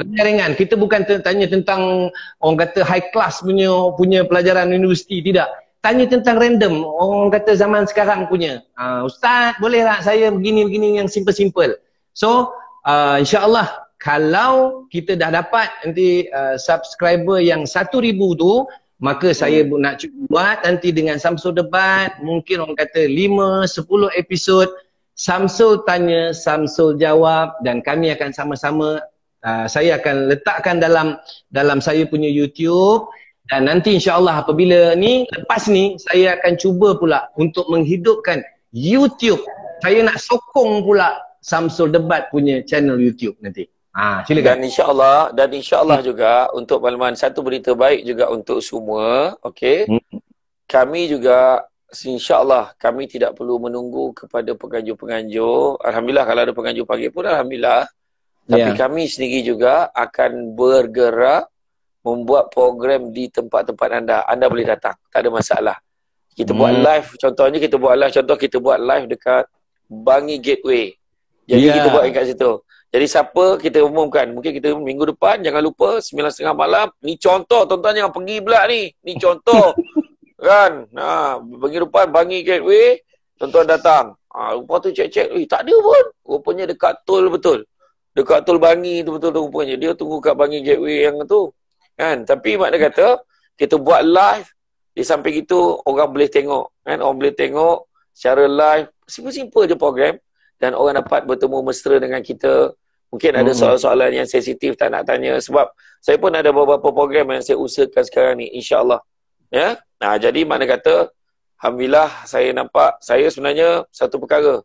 Ringan. Kita bukan tanya tentang, orang kata, high class punya punya pelajaran universiti, tidak. tanya tentang random. Orang kata zaman sekarang punya. Uh, Ustaz, boleh tak saya begini-begini yang simple-simple. So, uh, insyaAllah, kalau kita dah dapat nanti uh, subscriber yang satu ribu tu, maka saya nak buat nanti dengan Samsul Debat, mungkin orang kata lima, sepuluh episod. Samsul tanya, Samsul jawab, dan kami akan sama-sama, uh, saya akan letakkan dalam dalam saya punya YouTube. Dan nanti insyaAllah apabila ni, lepas ni, saya akan cuba pula untuk menghidupkan YouTube. Saya nak sokong pula Samsul Debat punya channel YouTube nanti. Ha, silakan. Dan insyaAllah, dan insyaAllah hmm. juga untuk makluman, satu berita baik juga untuk semua, okey. Hmm. Kami juga, insyaAllah, kami tidak perlu menunggu kepada penganjur-penganjur. Alhamdulillah kalau ada penganjur pagi pun, Alhamdulillah. Tapi yeah. kami sendiri juga akan bergerak membuat program di tempat-tempat anda. Anda boleh datang, tak ada masalah. Kita hmm. buat live, contohnya kita buat live, contoh kita buat live dekat Bangi Gateway. Jadi yeah. kita buat kat situ. Jadi siapa kita umumkan, mungkin kita minggu depan, jangan lupa sembilan tiga puluh malam, ni contoh, tuan-tuan jangan pergi pula ni. Ni contoh. Kan? Ha, minggu depan Bangi Gateway, tuan-tuan datang. Ha, lepas tu cek-cek, eh tak ada pun. Rupanya dekat tol betul. Dekat tol Bangi tu betul tu rupanya. Dia tunggu kat Bangi Gateway yang tu. Kan? Tapi makna kata, kita buat live, di samping itu orang boleh tengok. Kan? Orang boleh tengok secara live. Simple-simple je program. Dan orang dapat bertemu mesra dengan kita. Mungkin ada hmm. soalan-soalan yang sensitif tak nak tanya. Sebab saya pun ada beberapa program yang saya usahakan sekarang ni. InsyaAllah. Ya? Nah, jadi mana kata, Alhamdulillah saya nampak, saya sebenarnya satu perkara.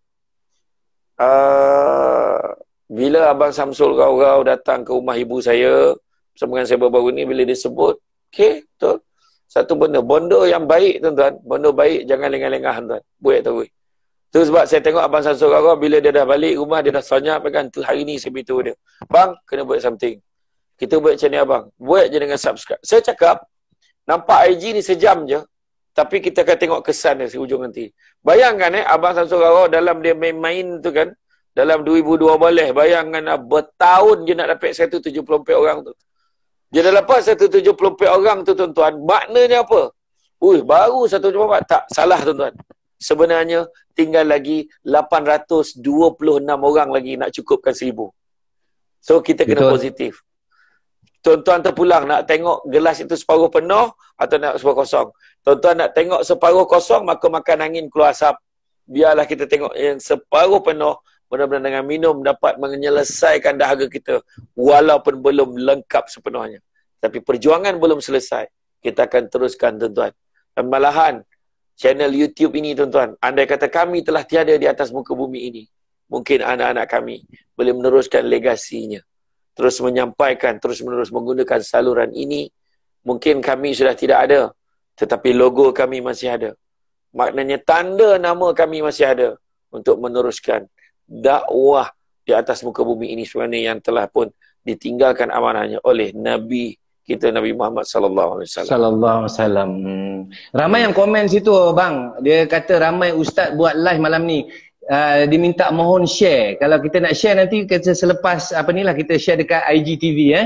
Uh, bila Abang Samsul Rau-Rau datang ke rumah ibu saya, bersama dengan saya baru-baru ni, bila dia sebut, okey, betul. Satu benda, benda yang baik tuan-tuan. Benda baik, jangan lengah-lengah tuan-tuan. Buat tu. Tu sebab saya tengok Abang Samsul Rau-Rau, bila dia dah balik rumah, dia dah senyap kan. Tu hari ni saya beritahu dia, bang, kena buat something. Kita buat macam ni abang. Buat je dengan subscribe. Saya cakap, nampak I G ni sejam je, tapi kita akan tengok kesan dia sehujung nanti. Bayangkan eh, Abang Samsul Rau-Rau dalam dia main-main tu kan, dalam dua ribu dua belas, bayangkan lah, bertahun je nak dapat seratus tujuh puluh empat orang tu. Dia dah lepas seratus tujuh puluh empat orang tu tuan-tuan, maknanya apa? Ui, baru seratus tujuh puluh empat. Tak, salah tuan-tuan. Sebenarnya tinggal lagi lapan ratus dua puluh enam orang lagi nak cukupkan seribu. So kita kena Betul. positif. Tuan-tuan terpulang nak tengok gelas itu separuh penuh atau nak separuh kosong. Tuan-tuan nak tengok separuh kosong, maka makan angin keluar asap. Biarlah kita tengok yang separuh penuh, benar-benar dengan minum dapat menyelesaikan dahaga kita walaupun belum lengkap sepenuhnya. Tapi perjuangan belum selesai. Kita akan teruskan tuan-tuan. Dan malahan channel YouTube ini tuan-tuan, andai kata kami telah tiada di atas muka bumi ini, mungkin anak-anak kami boleh meneruskan legasinya. Terus menyampaikan, terus menerus menggunakan saluran ini. Mungkin kami sudah tidak ada, tetapi logo kami masih ada. Maknanya tanda nama kami masih ada untuk meneruskan dakwah di atas muka bumi ini sebenarnya yang telah pun ditinggalkan amanahnya oleh Nabi kita, Nabi Muhammad sallallahu alaihi wasallam. Sallallahu alaihi wasallam. Hmm. Ramai yang komen situ bang. Dia kata ramai ustaz buat live malam ni. Uh, diminta mohon share. Kalau kita nak share nanti kita selepas apa ni lah kita share dekat I G T V eh.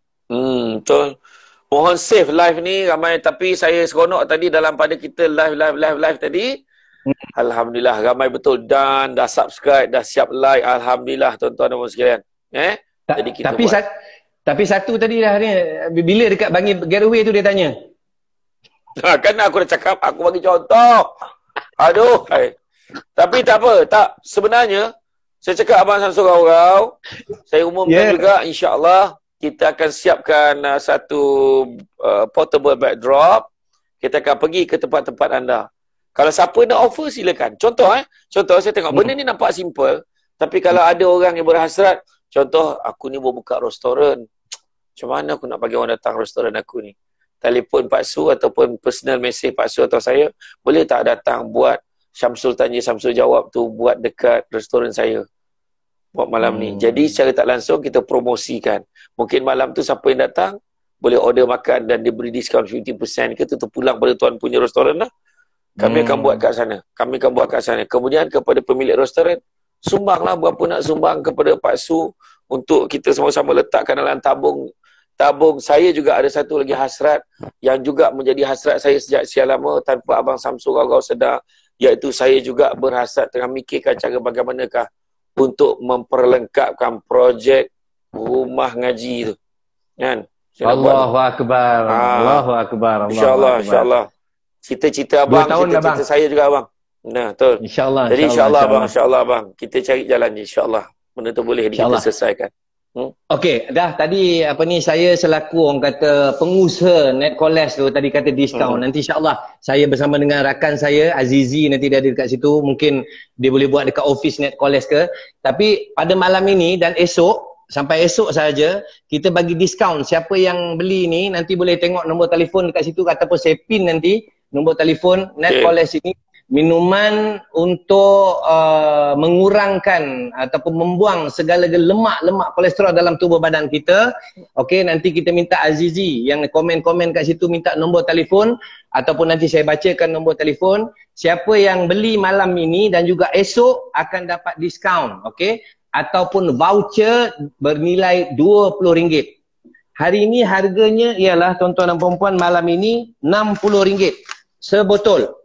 Hmm, betul. Mohon save live ni ramai, tapi saya seronok tadi dalam pada kita live live live live tadi. Hmm. Alhamdulillah ramai betul dan dah subscribe, dah siap like. Alhamdulillah tuan-tuan dan puan sekalian. Eh? Ta Jadi kita tapi buat. Sat tapi satu tadi dah ni bila dekat Bangi Gateway tu dia tanya. Ha, kan aku dah cakap aku bagi contoh. Aduh. Hai. Tapi tak apa, tak. Sebenarnya, saya cakap Abang Samsul Rau-Rau, saya umumkan yeah. juga, insyaAllah, kita akan siapkan uh, satu uh, portable backdrop. Kita akan pergi ke tempat-tempat anda. Kalau siapa nak offer, silakan. Contoh, eh. Contoh, saya tengok, hmm. benda ni nampak simple. Tapi kalau ada orang yang berhasrat, contoh, aku ni baru buka restoran. Macam mana aku nak bagi orang datang restoran aku ni? Telefon Pak Su ataupun personal message Pak Su atau saya, boleh tak datang buat Syamsul tanya, Syamsul jawab tu buat dekat restoran saya buat malam hmm. ni. Jadi secara tak langsung kita promosikan. Mungkin malam tu siapa yang datang boleh order makan dan diberi diskaun lima puluh peratus ke tu terpulang pada tuan punya restoran lah. Kami hmm. akan buat kat sana. Kami akan buat kat sana. Kemudian kepada pemilik restoran, sumbanglah berapa nak sumbang kepada Pak Su untuk kita sama-sama letakkan dalam tabung tabung. Saya juga ada satu lagi hasrat yang juga menjadi hasrat saya sejak sekian lama tanpa Abang Samsul Gawgau sedar, iaitu saya juga berhasrat tengah mikirkan cara bagaimanakah untuk memperlengkapkan projek rumah ngaji tu. Kan? Allahu Akbar. Ah, Allahu Akbar. InsyaAllah, insyaAllah. Cita-cita abang, cita-cita saya juga abang. Nah, betul. InsyaAllah. Jadi insyaAllah abang, insyaAllah abang. Kita cari jalan ni, insyaAllah. Benda tu boleh kita selesaikan. Hmm? Okey, dah tadi apa ni saya selaku orang kata pengusaha Netcollect tu tadi kata diskaun. Hmm. Nanti insya-Allah saya bersama dengan rakan saya Azizi nanti dia ada dekat situ, mungkin dia boleh buat dekat office Netcollect ke. Tapi pada malam ini dan esok sampai esok saja kita bagi diskaun. Siapa yang beli ni nanti boleh tengok nombor telefon dekat situ ataupun saya pin nanti nombor telefon Netcollect okay. Ini minuman untuk uh, mengurangkan ataupun membuang segala lemak-lemak kolesterol dalam tubuh badan kita. Okey, nanti kita minta Azizi yang komen-komen kat situ minta nombor telefon ataupun nanti saya bacakan nombor telefon. Siapa yang beli malam ini dan juga esok akan dapat diskaun, okey, ataupun voucher bernilai dua puluh ringgit. Hari ini harganya ialah tuan-tuan dan puan-puan malam ini enam puluh ringgit sebotol.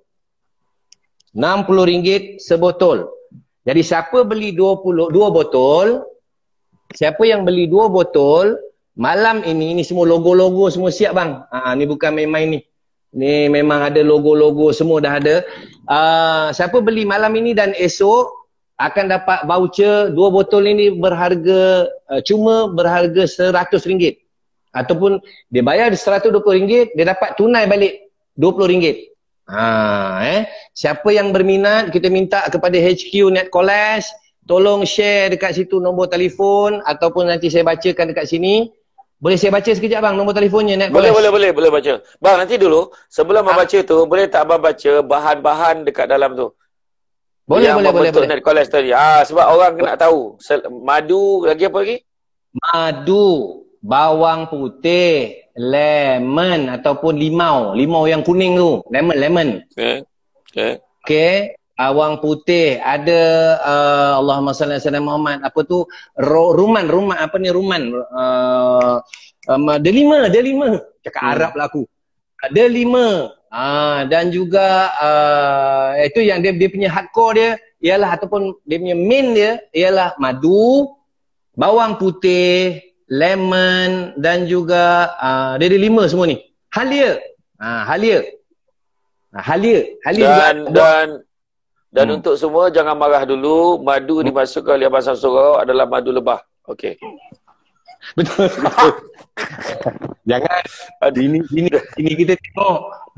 enam puluh ringgit sebotol. Jadi siapa beli dua puluh dua botol, siapa yang beli dua botol, malam ini, ini semua logo-logo semua siap bang. Ha, ni bukan main-main ni. Ni memang ada logo-logo semua dah ada. Uh, siapa beli malam ini dan esok akan dapat voucher dua botol ini berharga, uh, cuma berharga seratus ringgit. Ataupun dia bayar seratus dua puluh ringgit, dia dapat tunai balik dua puluh ringgit. Ha, eh. Siapa yang berminat, kita minta kepada H Q Netcollect, tolong share dekat situ nombor telefon ataupun nanti saya bacakan dekat sini. Boleh saya baca sekejap bang nombor telefonnya Netcollect? Boleh, boleh, boleh, boleh baca. Bang, nanti dulu sebelum abang baca tu, boleh tak abang baca bahan-bahan dekat dalam tu? Boleh, yang boleh, boleh, boleh. Netcollect tadi. Ah, sebab orang nak tahu. Madu, lagi apa lagi? Madu, bawang putih, lemon ataupun limau. Limau yang kuning tu. Lemon, lemon. Okay. Okay. Okay. Bawang putih. Ada, uh, Allahumma salli ala sayyidina Muhammad. Apa tu? Ro, ruman, ruman. Apa ni ruman? Uh, um, ada lima, ada lima. Cakap hmm. Arab lah aku. Ada lima. Uh, dan juga, uh, itu yang dia, dia punya hardcore dia. Ialah, ataupun dia punya main dia. Ialah madu, bawang putih, lemon dan juga uh, dia ada lima semua ni. Halia. Ha, halia. Ha, halia. Halia dan, juga. Dan dan hmm. untuk semua jangan marah dulu. Madu hmm. dimasukkan oleh Abang Samsul Gawgau adalah madu lebah. Okey. Betul. Betul. Jangan. Ini ini ini kita tengok.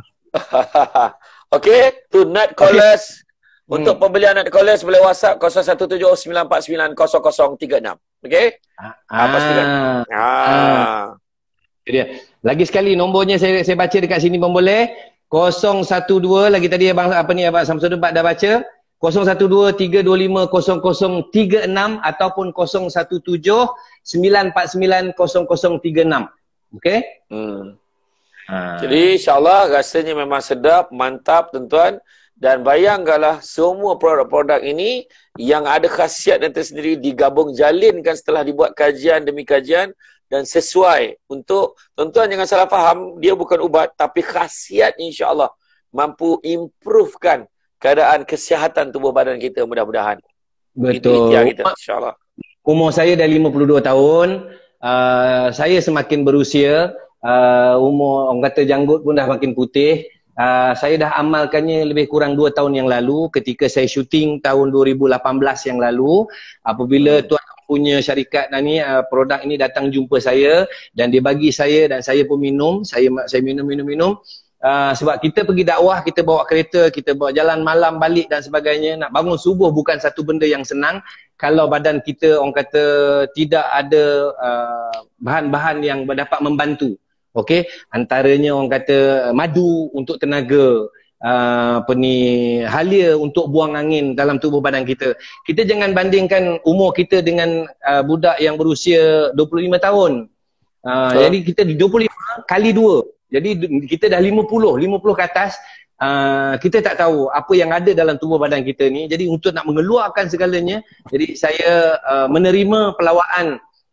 Okey, tu Netcollect. Okay. Untuk hmm. pembelian Netcollect boleh WhatsApp kosong satu tujuh sembilan empat sembilan kosong kosong tiga enam. Okey? Ah, ah, pastikan. Ah. ah. Dia. Lagi sekali nombornya saya saya baca dekat sini pun boleh. kosong satu dua lagi tadi abang apa ni abang Samsul Debat dah baca. kosong satu dua tiga dua lima kosong kosong tiga enam ataupun kosong satu tujuh sembilan empat sembilan kosong kosong tiga enam. Okey? Hmm. Ah. Jadi insya-Allah rasanya memang sedap, mantap tuan-tuan. Dan bayangkanlah semua produk-produk ini yang ada khasiat dan tersendiri digabung jalinkan setelah dibuat kajian demi kajian dan sesuai untuk tuan-tuan jangan salah faham, dia bukan ubat tapi khasiat insya-Allah mampu improvekan keadaan kesihatan tubuh badan kita mudah-mudahan. Betul. Itu ikhtiar kita insya-Allah. Umur saya dah lima puluh dua tahun, uh, saya semakin berusia, uh, umur orang kata janggut pun dah makin putih. Uh, saya dah amalkannya lebih kurang dua tahun yang lalu ketika saya syuting tahun dua ribu lapan belas yang lalu. Apabila hmm. tuan punya syarikat ni uh, produk ini datang jumpa saya dan dia bagi saya dan saya pun minum, saya saya minum minum minum. Uh, sebab kita pergi dakwah, kita bawa kereta, kita bawa jalan malam balik dan sebagainya. Nak bangun subuh bukan satu benda yang senang kalau badan kita orang kata tidak ada bahan-bahan uh, yang dapat membantu. Okey, antaranya orang kata madu untuk tenaga, uh, apa ni, halia untuk buang angin dalam tubuh badan kita. Kita jangan bandingkan umur kita dengan uh, budak yang berusia dua puluh lima tahun. Uh, so. Jadi kita di dua puluh lima kali dua. Jadi kita dah lima puluh, lima puluh ke atas. Uh, kita tak tahu apa yang ada dalam tubuh badan kita ni. Jadi untuk nak mengeluarkan segalanya, jadi saya uh, menerima pelawaan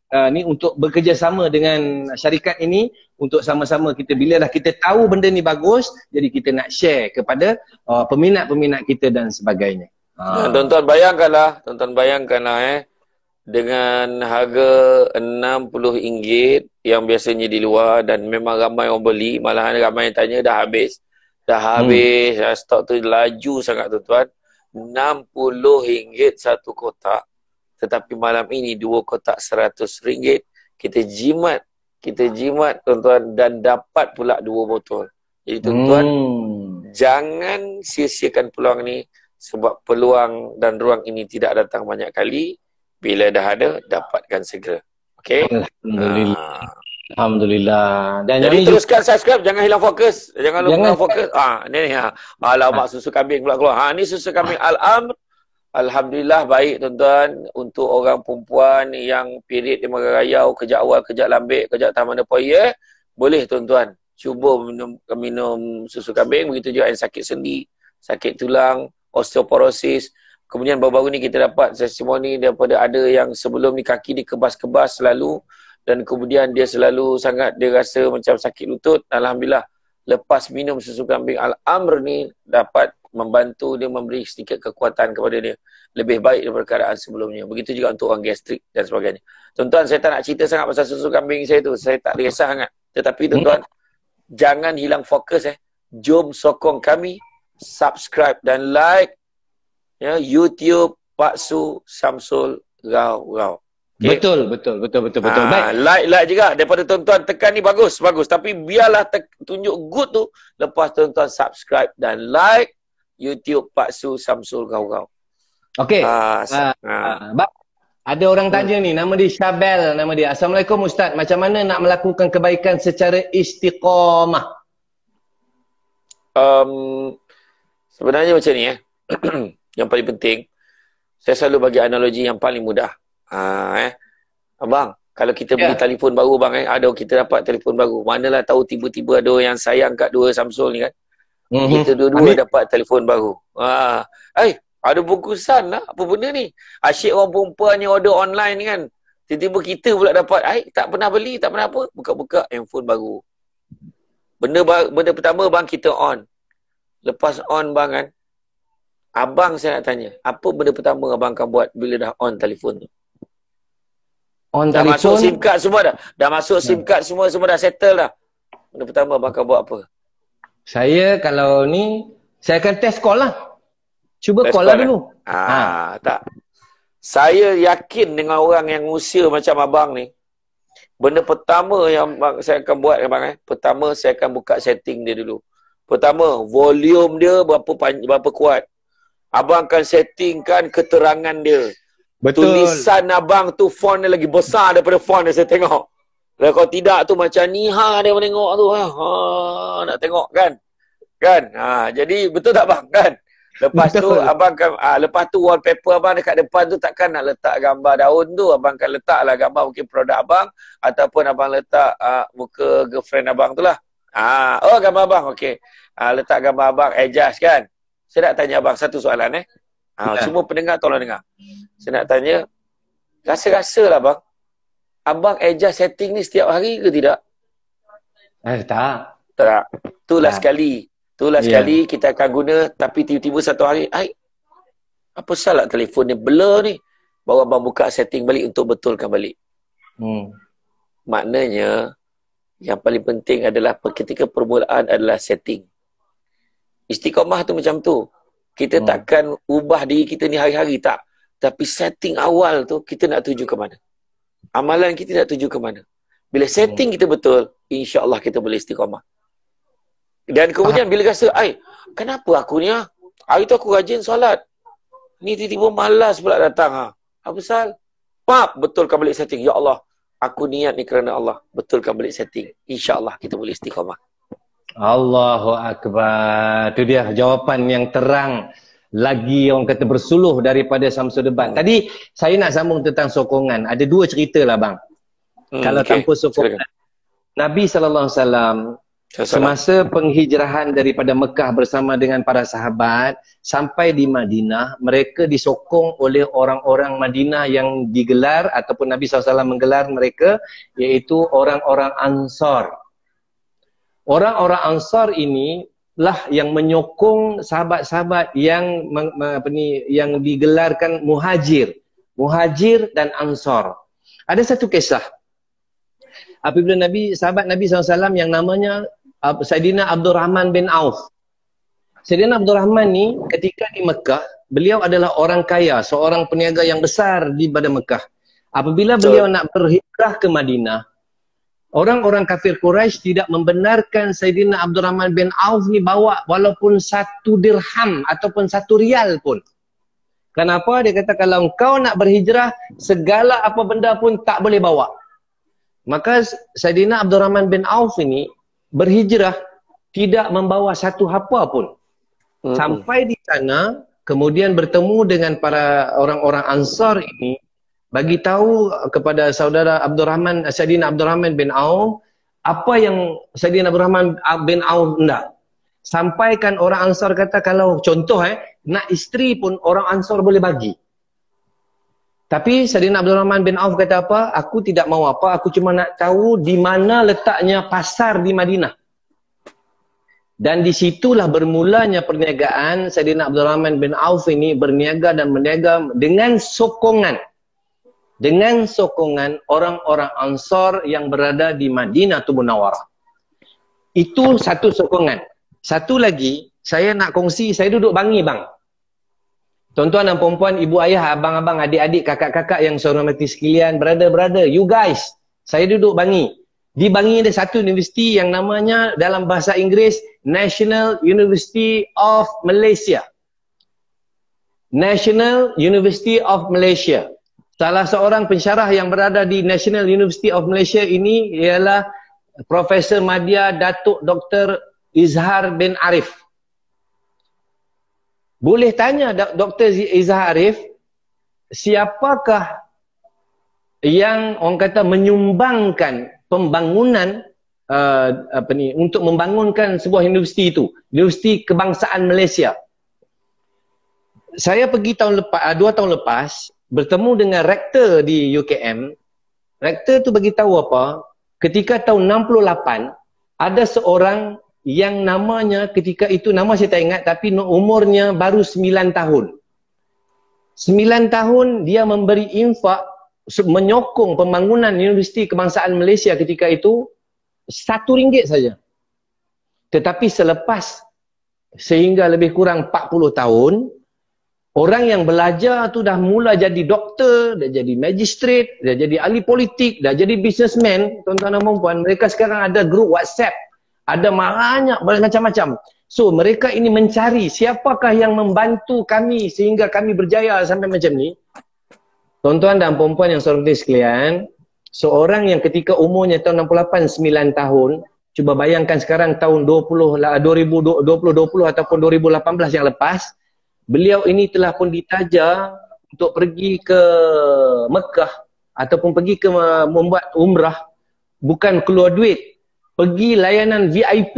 uh, ni untuk bekerjasama dengan syarikat ini untuk sama-sama kita, bila dah kita tahu benda ni bagus, jadi kita nak share kepada uh, peminat-peminat kita dan sebagainya. Ha. Tuan-tuan bayangkanlah, tuan-tuan bayangkanlah eh dengan harga enam puluh ringgit yang biasanya di luar dan memang ramai orang beli, malahan ramai yang tanya dah habis. Dah habis, hmm. stok tu laju sangat tuan-tuan. enam puluh ringgit satu kotak. Tetapi malam ini dua kotak seratus ringgit. Kita jimat, kita jimat tuan-tuan dan dapat pula dua botol. Jadi tuan-tuan, hmm. jangan sia-siakan peluang ni sebab peluang dan ruang ini tidak datang banyak kali. Bila dah ada, dapatkan segera. Okey? Alhamdulillah. Ha. Alhamdulillah. Dan jadi teruskan subscribe, jangan hilang fokus. Jangan lupa hilang fokus. Ah, ni ni ha. Alamak, ha. Susu kambing pula keluar. Ha, ni susu kambing Al-Amr. Alhamdulillah baik tuan-tuan untuk orang perempuan yang period dia merayau, kejap awal, kejap lambik, kejap taman depan ya. Boleh tuan-tuan cuba minum minum susu kambing, begitu juga yang sakit sendi, sakit tulang, osteoporosis. Kemudian baru-baru ni kita dapat testimoni daripada ada yang sebelum ni kaki dikebas-kebas selalu. Dan kemudian dia selalu sangat, dia rasa macam sakit lutut. Alhamdulillah, lepas minum susu kambing Al-Amr ni, dapat membantu dia, memberi sedikit kekuatan kepada dia. Lebih baik daripada keadaan sebelumnya. Begitu juga untuk orang gastrik dan sebagainya. Tuan-tuan, saya tak nak cerita sangat pasal susu kambing saya tu. Saya tak risah sangat. Tetapi tuan-tuan, hmm. jangan hilang fokus eh. Jom sokong kami, subscribe dan like ya, YouTube Pak Su Samsul Rau Rau. Okay. Betul, betul, betul, betul, betul. Ha, like, like juga daripada tuan-tuan tekan ni bagus, bagus. Tapi biarlah tunjuk good tu lepas tuan-tuan subscribe dan like YouTube Pak Su Samsul Rau Rau. Okey. Ha, uh, ha. uh, ada orang tanya hmm. ni, nama dia Syabel, nama dia. Assalamualaikum Ustaz, macam mana nak melakukan kebaikan secara istiqamah? Um, sebenarnya macam ni eh. Yang paling penting, saya selalu bagi analogi yang paling mudah. Ha, eh. Abang, kalau kita beli yeah. telefon baru bang, eh, ada kita dapat telefon baru. Manalah tahu tiba-tiba ada yang sayang kat dua Samsung ni kan. Mm-hmm. Kita dua-dua dapat telefon baru. Ha. Eh, ada bungkusan lah. Apa benda ni? Asyik orang perempuan yang order online ni kan. Tiba-tiba kita pula dapat. Eh, tak pernah beli, tak pernah apa. Buka-buka handphone baru. Benda, benda pertama bang, kita on. Lepas on bang kan, abang saya nak tanya, apa benda pertama abang akan buat bila dah on telefon tu? On dah telefon, masuk SIM card semua dah. Dah masuk SIM card semua, semua dah settle dah. Benda pertama abang akan buat apa? Saya kalau ni, saya akan test call lah. Cuba test call lah dulu. Ha, ha. Tak. Saya yakin dengan orang yang usia macam abang ni, benda pertama yang abang, saya akan buat abang eh. Pertama saya akan buka setting dia dulu. Pertama, volume dia berapa berapa kuat. Abang akan settingkan keterangan dia. Betul. Tulisan abang tu font dia lagi besar daripada font yang saya tengok. Kalau tidak tu macam ni ha dia menengok tu ha, ha nak tengok kan. Kan? Ha jadi betul tak bang kan? Lepas betul. tu abang kan ha, lepas tu wallpaper abang dekat depan tu takkan nak letak gambar daun tu, abang akan letaklah gambar mungkin produk abang ataupun abang letak uh, muka girlfriend abang tu lah. Ha oh gambar abang okey. Ha, letak gambar abang adjust kan. Saya nak tanya abang satu soalan eh. Ha, ya. Semua pendengar tolong dengar. Saya nak tanya, rasa-rasa lah bang, abang adjust setting ni setiap hari ke tidak? Eh, tak. Tak. Itulah tak. sekali. Itulah yeah. sekali kita akan guna, tapi tiba-tiba satu hari, ay, apa salah telefon ni blur ni? Baru abang buka setting balik untuk betulkan balik. Hmm. Maknanya, yang paling penting adalah ketika permulaan adalah setting. Istiqamah tu macam tu. Kita hmm. takkan ubah diri kita ni hari-hari, tak. Tapi setting awal tu, kita nak tuju ke mana? Amalan kita nak tuju ke mana? Bila setting hmm. kita betul, insya-Allah kita boleh istiqamah. Dan kemudian ah. bila rasa, ay, kenapa aku ni? Ha? Hari tu aku rajin solat. Ni tiba-tiba malas pula datang. Ha? Apa pasal? Pap, betulkan balik setting. Ya Allah, aku niat ni kerana Allah. Betulkan balik setting. InsyaAllah kita boleh istiqamah. Allahu Akbar. Itu dia jawapan yang terang. Lagi orang kata bersuluh daripada Samsul Debat. Tadi saya nak sambung tentang sokongan. Ada dua cerita lah bang. Hmm, Kalau okay. tanpa sokongan. Silakan. Nabi sallallahu alaihi wasallam Semasa penghijrahan daripada Mekah bersama dengan para sahabat sampai di Madinah, mereka disokong oleh orang-orang Madinah yang digelar ataupun Nabi sallallahu alaihi wasallam menggelar mereka, iaitu orang-orang Ansar. Orang-orang Ansar ini lah yang menyokong sahabat-sahabat yang apa ni yang digelarkan Muhajir. Muhajir dan Ansar. Ada satu kisah. Apabila Nabi sahabat Nabi sallallahu alaihi wasallam yang namanya Saidina Abdul Rahman bin Auf. Saidina Abdul Rahman ni ketika di Mekah, beliau adalah orang kaya, seorang peniaga yang besar di pada Mekah. Apabila beliau so, nak berhijrah ke Madinah, orang-orang kafir Quraisy tidak membenarkan Saidina Abdul Rahman bin Auf ni bawa walaupun satu dirham ataupun satu rial pun. Kenapa? Dia kata kalau engkau nak berhijrah, segala apa benda pun tak boleh bawa. Maka Saidina Abdul Rahman bin Auf ini berhijrah tidak membawa satu apa pun. Mm-hmm. Sampai di sana, kemudian bertemu dengan para orang-orang Ansar ini, bagi tahu kepada saudara Abdul Rahman, Saidina Abdul Rahman bin Auf, apa yang Saidina Abdul Rahman bin Auf hendak. Sampaikan orang Ansar kata, kalau contoh eh, nak isteri pun orang Ansar boleh bagi. Tapi Saidina Abdul Rahman bin Auf kata apa? Aku tidak mau apa, aku cuma nak tahu di mana letaknya pasar di Madinah. Dan disitulah bermulanya perniagaan Saidina Abdul Rahman bin Auf ini berniaga dan berniaga dengan sokongan. Dengan sokongan orang-orang Ansar yang berada di Madinah Munawwarah. Itu satu sokongan. Satu lagi, saya nak kongsi, saya duduk Bangi bang. Tuan-tuan dan perempuan, ibu ayah, abang-abang, adik-adik, kakak-kakak yang saya hormati sekalian, brother-brother, you guys, saya duduk Bangi. Di Bangi ada satu universiti yang namanya dalam bahasa Inggeris National University of Malaysia. National University of Malaysia. Salah seorang pensyarah yang berada di National University of Malaysia ini ialah Profesor Madya Datuk Doktor Izhar bin Arif. Boleh tanya Doktor Izhar Arif, siapakah yang orang kata menyumbangkan pembangunan uh, apa ni untuk membangunkan sebuah universiti itu, Universiti Kebangsaan Malaysia. Saya pergi tahun lepas, dua tahun lepas, bertemu dengan rektor di U K M. Rektor tu bagi tahu apa? Ketika tahun enam puluh lapan ada seorang yang namanya ketika itu nama saya tak ingat tapi umurnya baru sembilan tahun. sembilan tahun dia memberi infak menyokong pembangunan Universiti Kebangsaan Malaysia ketika itu satu ringgit saja. Tetapi selepas sehingga lebih kurang empat puluh tahun, orang yang belajar tu dah mula jadi doktor, dah jadi magistrate, dah jadi ahli politik, dah jadi businessman, tuan-tuan dan puan-puan. Mereka sekarang ada grup WhatsApp, ada banyak macam-macam. So mereka ini mencari siapakah yang membantu kami sehingga kami berjaya sampai macam ni. Tuan-tuan dan puan-puan yang saya hormati sekalian, seorang yang ketika umurnya tahun enam puluh lapan, sembilan tahun, cuba bayangkan sekarang tahun dua ribu dua puluh ataupun dua ribu lapan belas yang lepas, beliau ini telah pun ditaja untuk pergi ke Mekah ataupun pergi ke membuat umrah, bukan keluar duit, pergi layanan V I P.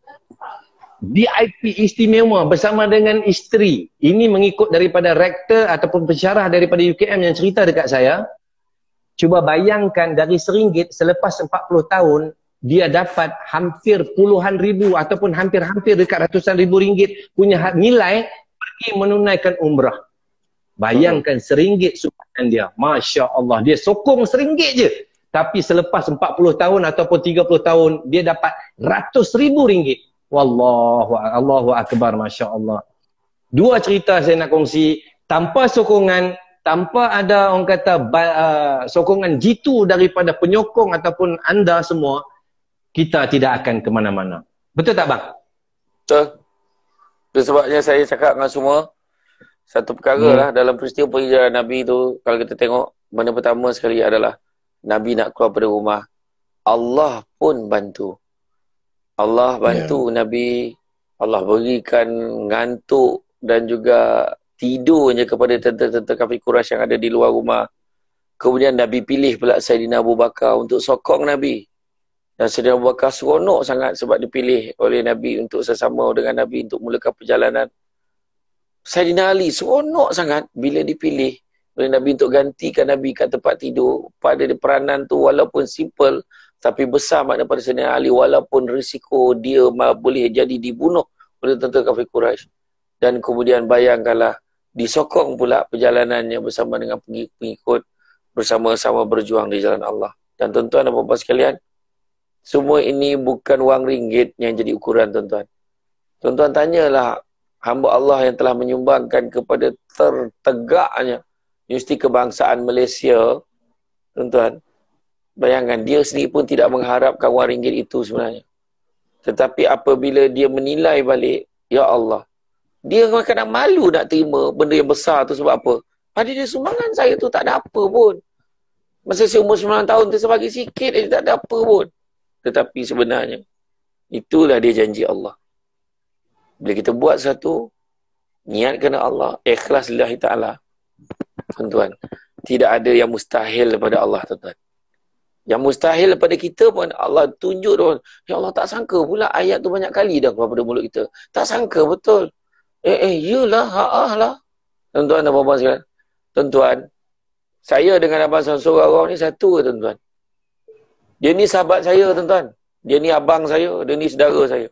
V I P istimewa bersama dengan isteri. Ini mengikut daripada rektor ataupun pensyarah daripada U K M yang cerita dekat saya. Cuba bayangkan dari seringgit selepas empat puluh tahun, dia dapat hampir puluhan ribu ataupun hampir-hampir dekat ratusan ribu ringgit punya nilai pergi menunaikan umrah. Bayangkan seringgit sumbangan dia. Masya Allah. Dia sokong seringgit je. Tapi selepas empat puluh tahun ataupun tiga puluh tahun, dia dapat ratus ribu ringgit. Wallahu Allahu akbar, Masya Allah. Dua cerita saya nak kongsi. Tanpa sokongan, tanpa ada orang kata uh, sokongan jitu daripada penyokong ataupun anda semua, kita tidak akan ke mana-mana. Betul tak bang? Betul. Itu sebabnya saya cakap dengan semua, satu perkara hmm. lah dalam peristiwa perhijrahan Nabi tu, kalau kita tengok, benda pertama sekali adalah Nabi nak keluar dari rumah, Allah pun bantu. Allah bantu yeah. Nabi, Allah berikan ngantuk dan juga tidurnya kepada tentera-tentera kafir Quraisy yang ada di luar rumah. Kemudian Nabi pilih pula Saidina Abu Bakar untuk sokong Nabi. Dan Sayyidina Abu Bakar seronok sangat sebab dipilih oleh Nabi untuk sesama dengan Nabi untuk mulakan perjalanan. Sayyidina Ali seronok sangat bila dipilih oleh Nabi untuk gantikan Nabi kat tempat tidur. Pada peranan tu walaupun simple, tapi besar makna pada Sayyidina Ali, walaupun risiko dia boleh jadi dibunuh oleh tentera kafir Quraisy. Dan kemudian bayangkanlah, disokong pula perjalanannya bersama dengan pengikut, bersama-sama berjuang di jalan Allah. Dan tuan-tuan dan puan-puan sekalian, semua ini bukan wang ringgit yang jadi ukuran, tuan-tuan. Tuan-tuan tanyalah hamba Allah yang telah menyumbangkan kepada tertegaknya Universiti Kebangsaan Malaysia, tuan-tuan. Bayangkan, dia sendiri pun tidak mengharapkan wang ringgit itu sebenarnya. Tetapi apabila dia menilai balik, ya Allah, dia kadang-kadang malu nak terima benda yang besar tu sebab apa? Pada dia sumbangan saya tu tak ada apa pun. Masa saya umur sembilan tahun tu saya bagi sikit, dia tak ada apa pun. Tetapi sebenarnya, itulah dia janji Allah. Bila kita buat satu, niat kerana Allah, ikhlas lillahi ta'ala. Tuan-tuan, tidak ada yang mustahil daripada Allah, tuan-tuan. Yang mustahil daripada kita pun Allah tunjuk tu. Ya Allah, tak sangka pula ayat tu banyak kali dah keluar pada mulut kita. Tak sangka betul. Eh, eh, yelah, ha'ah lah. Tuan-tuan dan puan-puan sekalian. Tuan-tuan, saya dengan Abang Samsul Rarau ni satu ke, tuan-tuan? Dia ni sahabat saya, tuan-tuan. Dia ni abang saya, dia ni saudara saya.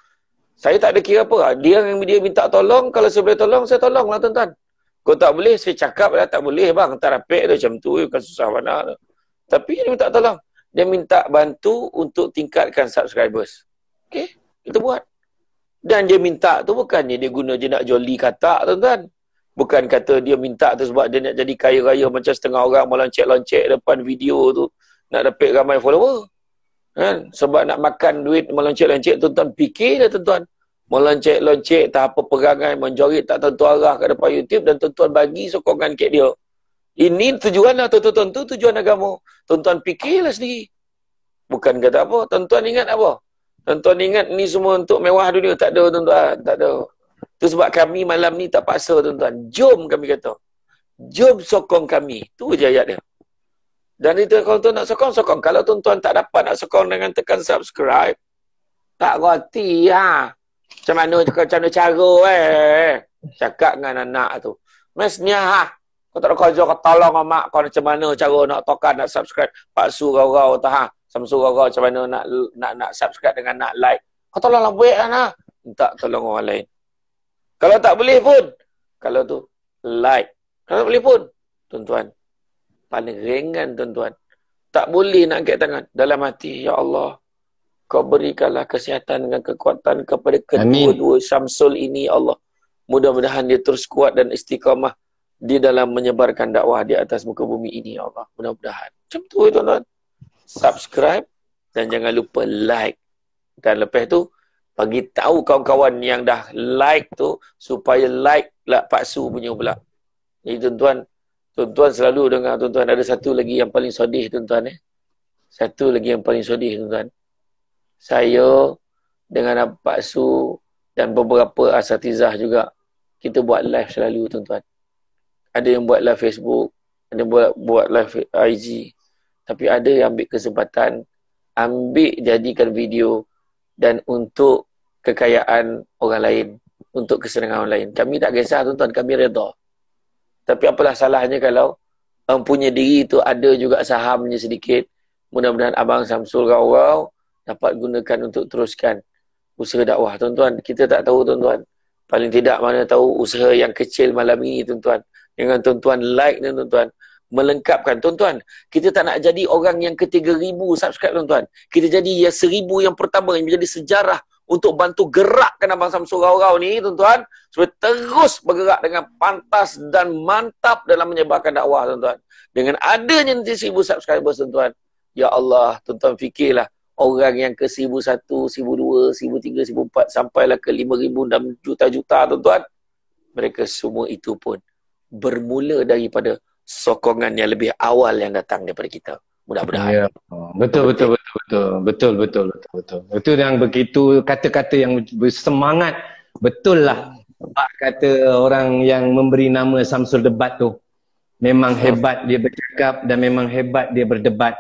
Saya tak ada kira apa. Dia yang dia minta tolong, kalau saya boleh tolong, saya tolong lah, tuan-tuan. Kalau tak boleh, saya cakap lah, tak boleh bang, tak rapik tu macam tu, kan susah mana. Tapi dia minta tolong. Dia minta bantu untuk tingkatkan subscribers. Okey, kita buat. Dan dia minta tu bukannya dia guna je nak joli katak, tuan-tuan. Bukan kata dia minta tu sebab dia nak jadi kaya raya macam setengah orang meloncek-loncek depan video tu. Nak dapat ramai follower. Kan? Sebab nak makan duit meloncek-loncek, tuan-tuan fikir dah, tuan-tuan. Meloncek-loncek, tak apa perangai, menjorit tak tentu arah kat depan YouTube dan tuan-tuan bagi sokongan kat dia. Ini tujuan lah, tuan-tuan, tu tujuan agama. Tuan-tuan fikirlah sendiri. Bukan kata apa. Tuan-tuan ingat apa? Tuan-tuan ingat ni semua untuk mewah dunia? Tak ada, tuan-tuan. Tak ada. Itu sebab kami malam ni tak paksa, tuan-tuan. Jom kami kata. Jom sokong kami. Tu je ayat dia. Dan itu kalau tuan nak sokong, sokong. Kalau tuan-tuan tak dapat nak sokong dengan tekan subscribe, tak roti ha. Macam mana, macam mana cara eh. Cakap dengan anak tu. Mesnya ha. Kau tak ada kerja, kau tolong mak kau macam mana cara nak tokan, nak subscribe. Pak Su Rarau tak ha. Samsul Rarau macam mana nak, nak nak subscribe dengan nak like. Kau tolonglah buat kan ha. Minta tolong orang lain. Kalau tak boleh pun, kalau tu like. Kalau tak boleh pun, tuan-tuan, paling ringan, tuan-tuan. Tak boleh nak angkat tangan. Dalam hati, ya Allah, kau berikanlah kesihatan dengan kekuatan kepada kedua-dua Syamsul ini, ya Allah. Mudah-mudahan dia terus kuat dan istiqamah di dalam menyebarkan dakwah di atas muka bumi ini, ya Allah. Mudah-mudahan. Macam tu, tuan-tuan. Subscribe dan jangan lupa like. Dan lepas tu, bagi tahu kawan-kawan yang dah like tu, supaya like lah Pak Su punya pula. Jadi tuan-tuan, tuan-tuan selalu dengar, tuan-tuan, ada satu lagi yang paling sedih, tuan-tuan. Eh. Satu lagi yang paling sedih, tuan-tuan. Saya dengan Pak Su dan beberapa asatizah juga, kita buat live selalu, tuan-tuan. Ada yang buat live Facebook, ada yang buat, buat live I G. Tapi ada yang ambil kesempatan, ambil jadikan video dan untuk kekayaan orang lain, untuk kesenangan orang lain. Kami tak kisah, tuan-tuan, kami redha. Tapi apalah salahnya kalau mempunyai diri itu ada juga sahamnya sedikit. Mudah-mudahan Abang Samsul Rarau dapat gunakan untuk teruskan usaha dakwah. Tuan-tuan, kita tak tahu, tuan-tuan. Paling tidak mana tahu usaha yang kecil malam ini, tuan-tuan. Dengan tuan-tuan like dan tuan-tuan melengkapkan. Tuan-tuan, kita tak nak jadi orang yang ke tiga ribu subscribe, tuan-tuan. Kita jadi yang seribu yang pertama yang menjadi sejarah untuk bantu gerakkan Abang Samsul Rarau ni, tuan-tuan, supaya terus bergerak dengan pantas dan mantap dalam menyebarkan dakwah, tuan-tuan. Dengan adanya nanti seribu subscribers, tuan-tuan. Ya Allah, tuan-tuan fikirlah, orang yang ke seribu satu, seribu dua, seribu tiga, seribu empat, sampailah ke lima ribu dan juta-juta, tuan-tuan. Mereka semua itu pun bermula daripada sokongan yang lebih awal yang datang daripada kita. Mudah-mudahan. Ya. Betul, betul, betul, betul, betul, betul, betul, betul. Itu yang begitu kata-kata yang bersemangat. Betul lah. Kata orang yang memberi nama Samsul Debat tu. Memang hebat dia bercakap dan memang hebat dia berdebat.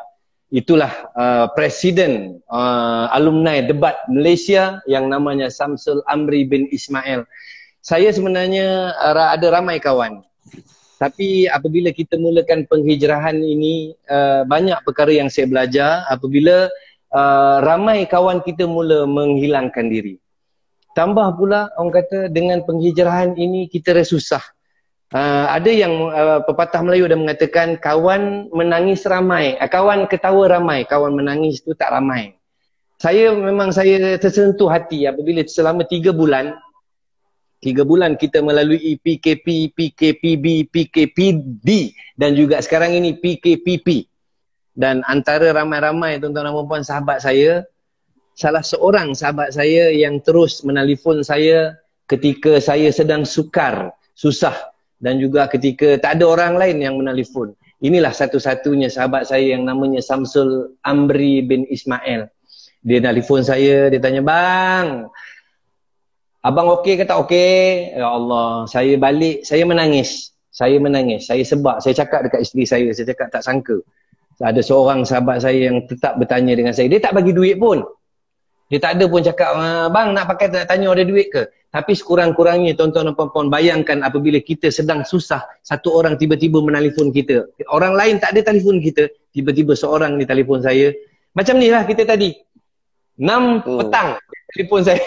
itulah uh, Presiden uh, Alumni Debat Malaysia yang namanya Samsul Amri bin Ismail. Saya sebenarnya uh, ada ramai kawan. Tapi apabila kita mulakan penghijrahan ini, uh, banyak perkara yang saya belajar apabila uh, ramai kawan kita mula menghilangkan diri. Tambah pula orang kata dengan penghijrahan ini kita rasa susah. Uh, ada yang uh, pepatah Melayu ada mengatakan kawan menangis ramai, uh, kawan ketawa ramai, kawan menangis itu tak ramai. Saya memang saya tersentuh hati apabila selama tiga bulan Tiga bulan kita melalui P K P, P K P B, P K P D dan juga sekarang ini P K P P. Dan antara ramai-ramai tuan-tuan dan puan-puan sahabat saya, salah seorang sahabat saya yang terus menelefon saya ketika saya sedang sukar, susah dan juga ketika tak ada orang lain yang menelefon. Inilah satu-satunya sahabat saya yang namanya Samsul Amri bin Ismail. Dia telefon saya, dia tanya, "Bang, abang okey ke tak okey?" Ya Allah, saya balik, saya menangis. Saya menangis, saya sebab, saya cakap dekat isteri saya, saya cakap tak sangka. Ada seorang sahabat saya yang tetap bertanya dengan saya. Dia tak bagi duit pun. Dia tak ada pun cakap, "Bang nak pakai tak tanya ada duit ke?" Tapi sekurang-kurangnya tuan-tuan dan puan-puan bayangkan apabila kita sedang susah, satu orang tiba-tiba menelefon kita. Orang lain tak ada telefon kita, tiba-tiba seorang ni telefon saya. Macam ni lah kita tadi. enam hmm. petang telefon saya.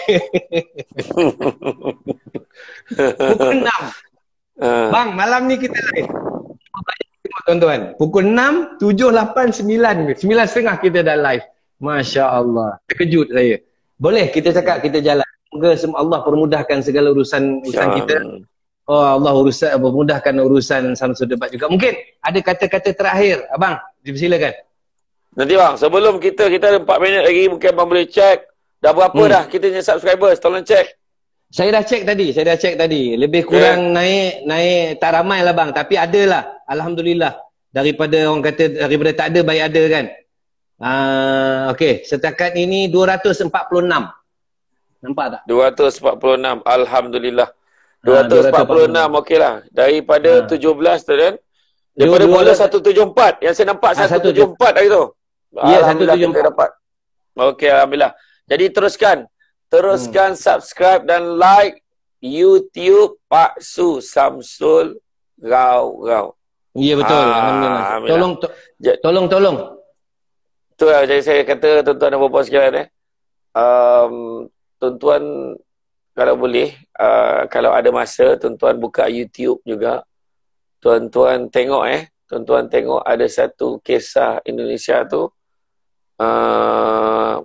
Pukul enam. Uh. Bang, malam ni kita live. Tuan-tuan, pukul enam, tujuh, lapan, sembilan. sembilan setengah kita dah live. Masya Allah. Terkejut saya. Boleh kita cakap kita jalan. Semoga Allah permudahkan segala urusan urusan ya. Kita. Oh Allah urusan permudahkan urusan Samsul Debat juga. Mungkin ada kata-kata terakhir. Abang, dipersilakan. Nanti bang, sebelum kita, kita ada empat minit lagi, mungkin abang boleh check. Dah berapa hmm. dah kita punya subscribers? Tolong check. Saya dah check tadi, saya dah check tadi. Lebih kurang yeah. naik, naik tak ramai lah bang. Tapi ada lah, Alhamdulillah. Daripada orang kata, daripada tak ada, baik ada kan. Uh, Okey, setakat ini dua ratus empat puluh enam. Nampak tak? dua ratus empat puluh enam, Alhamdulillah. dua ratus empat puluh enam, uh, okey lah. Daripada uh. tujuh belas tu kan. Daripada mula seratus tujuh puluh empat. Yang saya nampak seratus tujuh puluh empat hari tu. Ya, seratus tujuh puluh empat. Okey, Alhamdulillah. Jadi teruskan. Teruskan hmm. subscribe dan like YouTube Pak Su Samsul Rau Rau. Ya betul. Ah, Alhamdulillah. Alhamdulillah. Tolong, to tolong, tolong. Tu lah, jadi saya kata tuan-tuan dan puan-puan sekalian eh. Um, tuan-tuan kalau boleh, uh, kalau ada masa, tuan-tuan buka YouTube juga. Tuan-tuan tengok eh. Tuan-tuan tengok ada satu kisah Indonesia tu. Uh,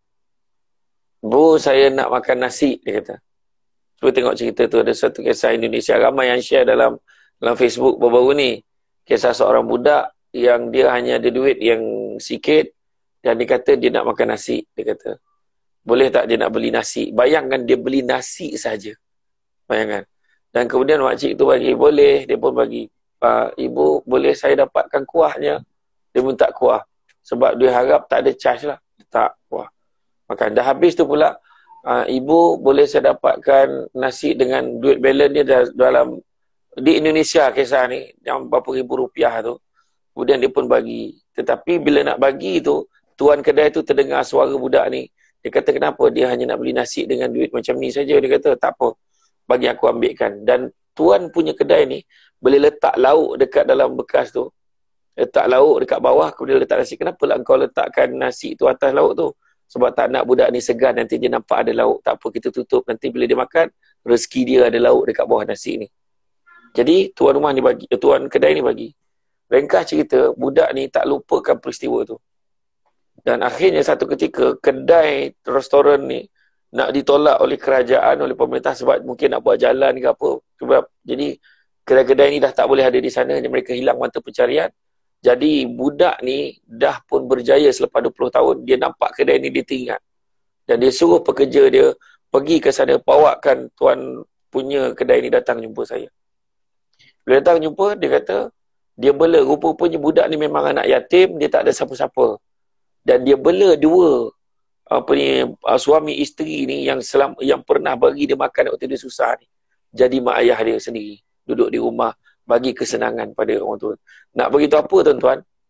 Bu, saya nak makan nasi, dia kata. Cuba tengok cerita tu, ada satu kisah Indonesia. Ramai yang share dalam dalam Facebook baru-baru ni. Kisah seorang budak yang dia hanya ada duit yang sikit dan dia kata dia nak makan nasi, dia kata. Boleh tak dia nak beli nasi? Bayangkan dia beli nasi saja. Bayangkan. Dan kemudian makcik tu bagi, boleh, dia pun bagi. Pak, ibu, boleh saya dapatkan kuahnya? Dia pun tak kuah. Sebab dia harap tak ada charge lah. Dia tak kuah. Makan. Dah habis tu pula, uh, ibu boleh saya dapatkan nasi dengan duit balance dia dalam, di Indonesia kisah ni, yang berapa ribu rupiah tu. Kemudian dia pun bagi. Tetapi bila nak bagi tu, tuan kedai tu terdengar suara budak ni. Dia kata kenapa dia hanya nak beli nasi dengan duit macam ni saja. Dia kata tak apa, bagi aku ambilkan. Dan tuan punya kedai ni boleh letak lauk dekat dalam bekas tu. Letak lauk dekat bawah, kemudian letak nasi. Kenapa lah engkau letakkan nasi tu atas lauk tu? Sebab tak nak budak ni segan, nanti dia nampak ada lauk. Tak apa, kita tutup. Nanti bila dia makan, rezeki dia ada lauk dekat bawah nasi ni. Jadi, tuan rumah ni bagi, tuan kedai ni bagi. Ringkas cerita, budak ni tak lupakan peristiwa tu. Dan akhirnya satu ketika, kedai restoran ni nak ditolak oleh kerajaan, oleh pemerintah sebab mungkin nak buat jalan ke apa. Sebab, jadi, kedai-kedai ni dah tak boleh ada di sana, mereka hilang mata pencarian. Jadi budak ni dah pun berjaya selepas dua puluh tahun. Dia nampak kedai ni, dia teringat. Dan dia suruh pekerja dia pergi ke sana, bawakan tuan punya kedai ni datang jumpa saya. Bila datang jumpa, dia kata, dia bela. Rupa-rupanya budak ni memang anak yatim, dia tak ada siapa-siapa. Dan dia bela dua apa ni, suami isteri ni yang selam, yang pernah bagi dia makan waktu dia susah ni. Jadi mak ayah dia sendiri. Duduk di rumah. Bagi kesenangan pada orang tua. Nak beritahu apa tuan-tuan?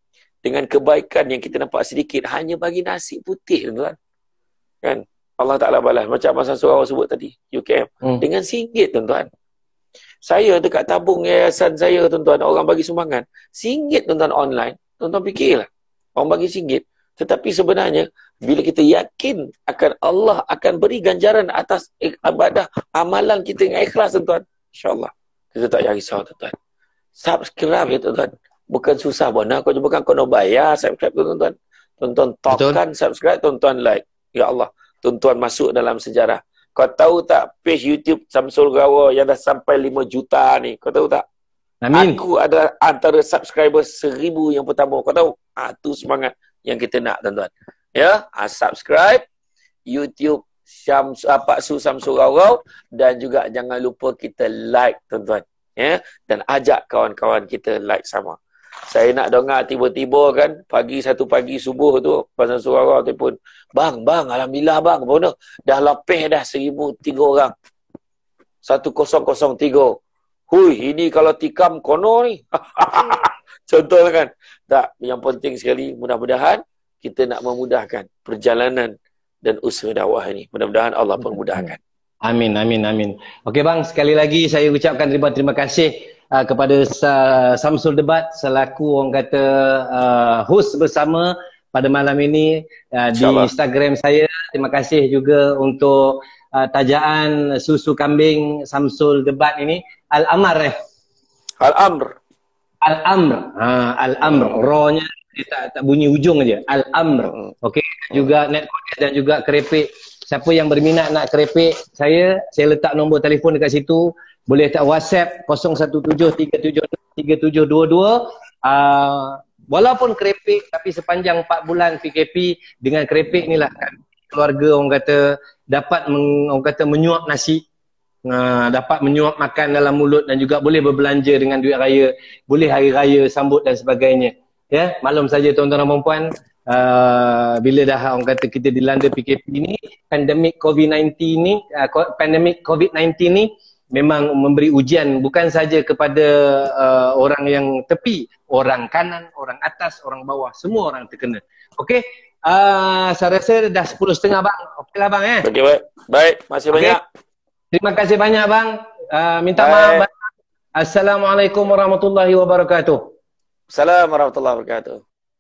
dengan kebaikan yang kita nampak sedikit, hanya bagi nasi putih, tuan-tuan. Kan? Allah Ta'ala balas. Macam Masa Surau sebut tadi, U K M. Hmm. Dengan singgit, tuan-tuan. Saya dekat tabung yayasan saya, tuan-tuan, orang bagi sumbangan. Singgit, tuan-tuan, online. Tuan-tuan fikirlah. Orang bagi singgit. Tetapi sebenarnya, bila kita yakin akan Allah akan beri ganjaran atas ibadah, amalan kita yang ikhlas, tuan-tuan, insyaAllah, kita tak payah risau, tuan-tuan. Subscribe ya, tuan-tuan. Bukan susah pun. Aku bukan kena bayar subscribe, tuan-tuan. Tuan-tuan topkan subscribe, tuan-tuan like. Ya Allah, tuan-tuan masuk dalam sejarah. Kau tahu tak page YouTube Samsul Gawa yang dah sampai lima juta ni? Kau tahu tak? Amin. Aku ada antara subscriber seribu yang pertama. Kau tahu? Ah, tu semangat yang kita nak, tuan-tuan. Ya, ah, subscribe YouTube Syams, ah, Pak Su Samsul Gawa, dan juga jangan lupa kita like, tuan-tuan. Ya, dan ajak kawan-kawan kita like sama. Saya nak dengar tiba-tiba kan, pagi satu pagi subuh tu, Pasal Surau telefon, bang, bang, alhamdulillah bang, mana? Dah lapih dah seribu tiga orang. Satu kosong kosong tiga. Hui, ini kalau tikam kono ni. Contoh kan? Tak, yang penting sekali, mudah-mudahan kita nak memudahkan perjalanan dan usaha dakwah ini. Mudah-mudahan Allah permudahkan. Amin, amin, amin. Okey bang, sekali lagi saya ucapkan terima terima kasih uh, kepada uh, Samsul Debat selaku orang kata uh, host bersama pada malam ini uh, di Instagram saya. Terima kasih juga untuk uh, tajaan susu kambing Samsul Debat ini. Al-Amr eh? Al-Amr. Al-Amr. Ha, Al-Amr. Ro-nya dia tak, tak bunyi ujung aja. Al-Amr. Okey, juga net dan juga kerepek. Siapa yang berminat nak kerepek saya, saya letak nombor telefon dekat situ. Boleh tak WhatsApp kosong satu tujuh tiga tujuh tiga tujuh dua dua. Uh, walaupun kerepek tapi sepanjang empat bulan P K P, dengan kerepek inilah kan keluarga orang kata dapat meng, orang kata menyuap nasi, uh, dapat menyuap makan dalam mulut, dan juga boleh berbelanja dengan duit raya, boleh hari raya sambut dan sebagainya. Ya, maklum saja tuan-tuan dan puan-puan, Uh, bila dah orang kata kita dilanda P K P ni, pandemik COVID sembilan belas ni, uh, pandemik COVID sembilan belas ni memang memberi ujian bukan saja kepada uh, orang yang tepi, orang kanan, orang atas, orang bawah, semua orang terkena. Okey, uh, saya rasa dah sepuluh setengah bang. Okeylah bang eh. Okey, baik. Baik, masih okay. banyak. Terima kasih banyak bang. Uh, minta baik. maaf bang. Assalamualaikum warahmatullahi wabarakatuh. Assalamualaikum warahmatullahi wabarakatuh.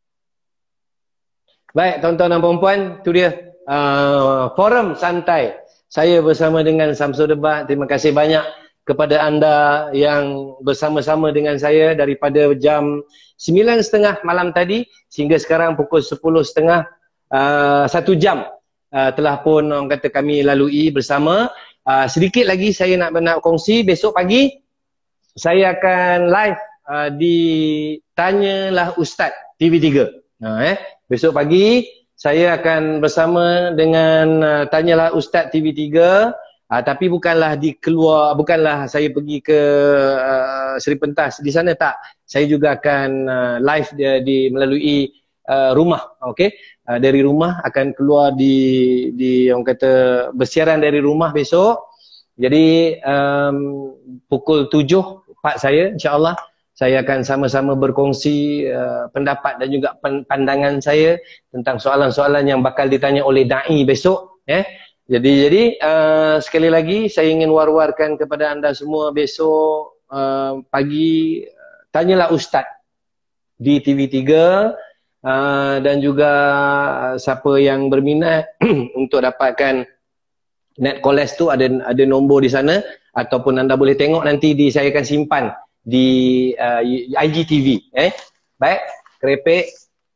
Baik, tuan-tuan dan puan-puan, itu dia uh, forum santai. Saya bersama dengan Samsul Debat. Terima kasih banyak kepada anda yang bersama-sama dengan saya daripada jam sembilan tiga puluh malam tadi sehingga sekarang pukul sepuluh tiga puluh, uh, satu jam uh, telah pun orang kata kami lalui bersama. Uh, sedikit lagi saya nak nak kongsi, besok pagi saya akan live uh, di Tanyalah Ustaz T V tiga. Nah, eh. Besok pagi saya akan bersama dengan uh, Tanyalah Ustaz T V tiga, uh, tapi bukanlah di keluar, bukanlah saya pergi ke uh, Seri Pentas di sana, tak. Saya juga akan uh, live dia di melalui uh, rumah, okey. Uh, dari rumah akan keluar di di orang kata bersiaran dari rumah besok. Jadi um, pukul tujuh Pak saya insya-Allah saya akan sama-sama berkongsi uh, pendapat dan juga pandangan saya tentang soalan-soalan yang bakal ditanya oleh da'i besok. Eh? Jadi jadi uh, sekali lagi saya ingin war-warkan kepada anda semua besok uh, pagi, uh, Tanyalah Ustaz di T V tiga, uh, dan juga uh, siapa yang berminat untuk dapatkan net koles tu ada ada nombor di sana, ataupun anda boleh tengok nanti di saya akan simpan di uh, I G T V. Eh, baik, kerepek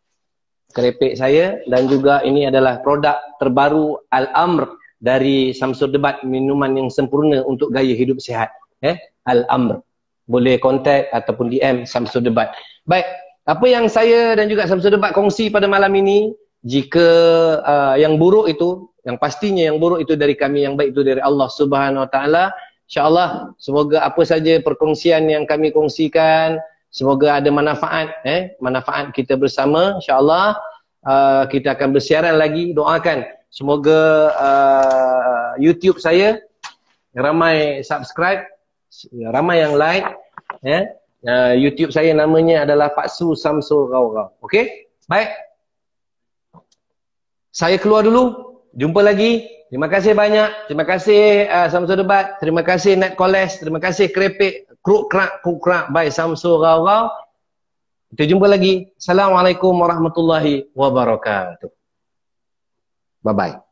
kerepek saya, dan juga ini adalah produk terbaru Al-Amr dari Samsul Debat, minuman yang sempurna untuk gaya hidup sihat. Eh, Al-Amr. Boleh kontak ataupun D M Samsul Debat. Baik, apa yang saya dan juga Samsul Debat kongsi pada malam ini, jika uh, yang buruk itu, yang pastinya yang buruk itu dari kami, yang baik itu dari Allah Subhanahu Wa Taala. InsyaAllah, semoga apa saja perkongsian yang kami kongsikan, semoga ada manfaat, eh, manfaat kita bersama. InsyaAllah, uh, kita akan bersiaran lagi. Doakan, semoga uh, YouTube saya ramai subscribe, ramai yang like, eh, Uh, YouTube saya namanya adalah Pak Su Samsul Rau Rau. Okey? Baik. Saya keluar dulu. Jumpa lagi. Terima kasih banyak. Terima kasih uh, Samsul Debat. Terima kasih Net Koles. Terima kasih Krepek Kruk Krak Kruk Krak by Samsul Rau Rau. Kita jumpa lagi. Assalamualaikum warahmatullahi wabarakatuh. Bye bye.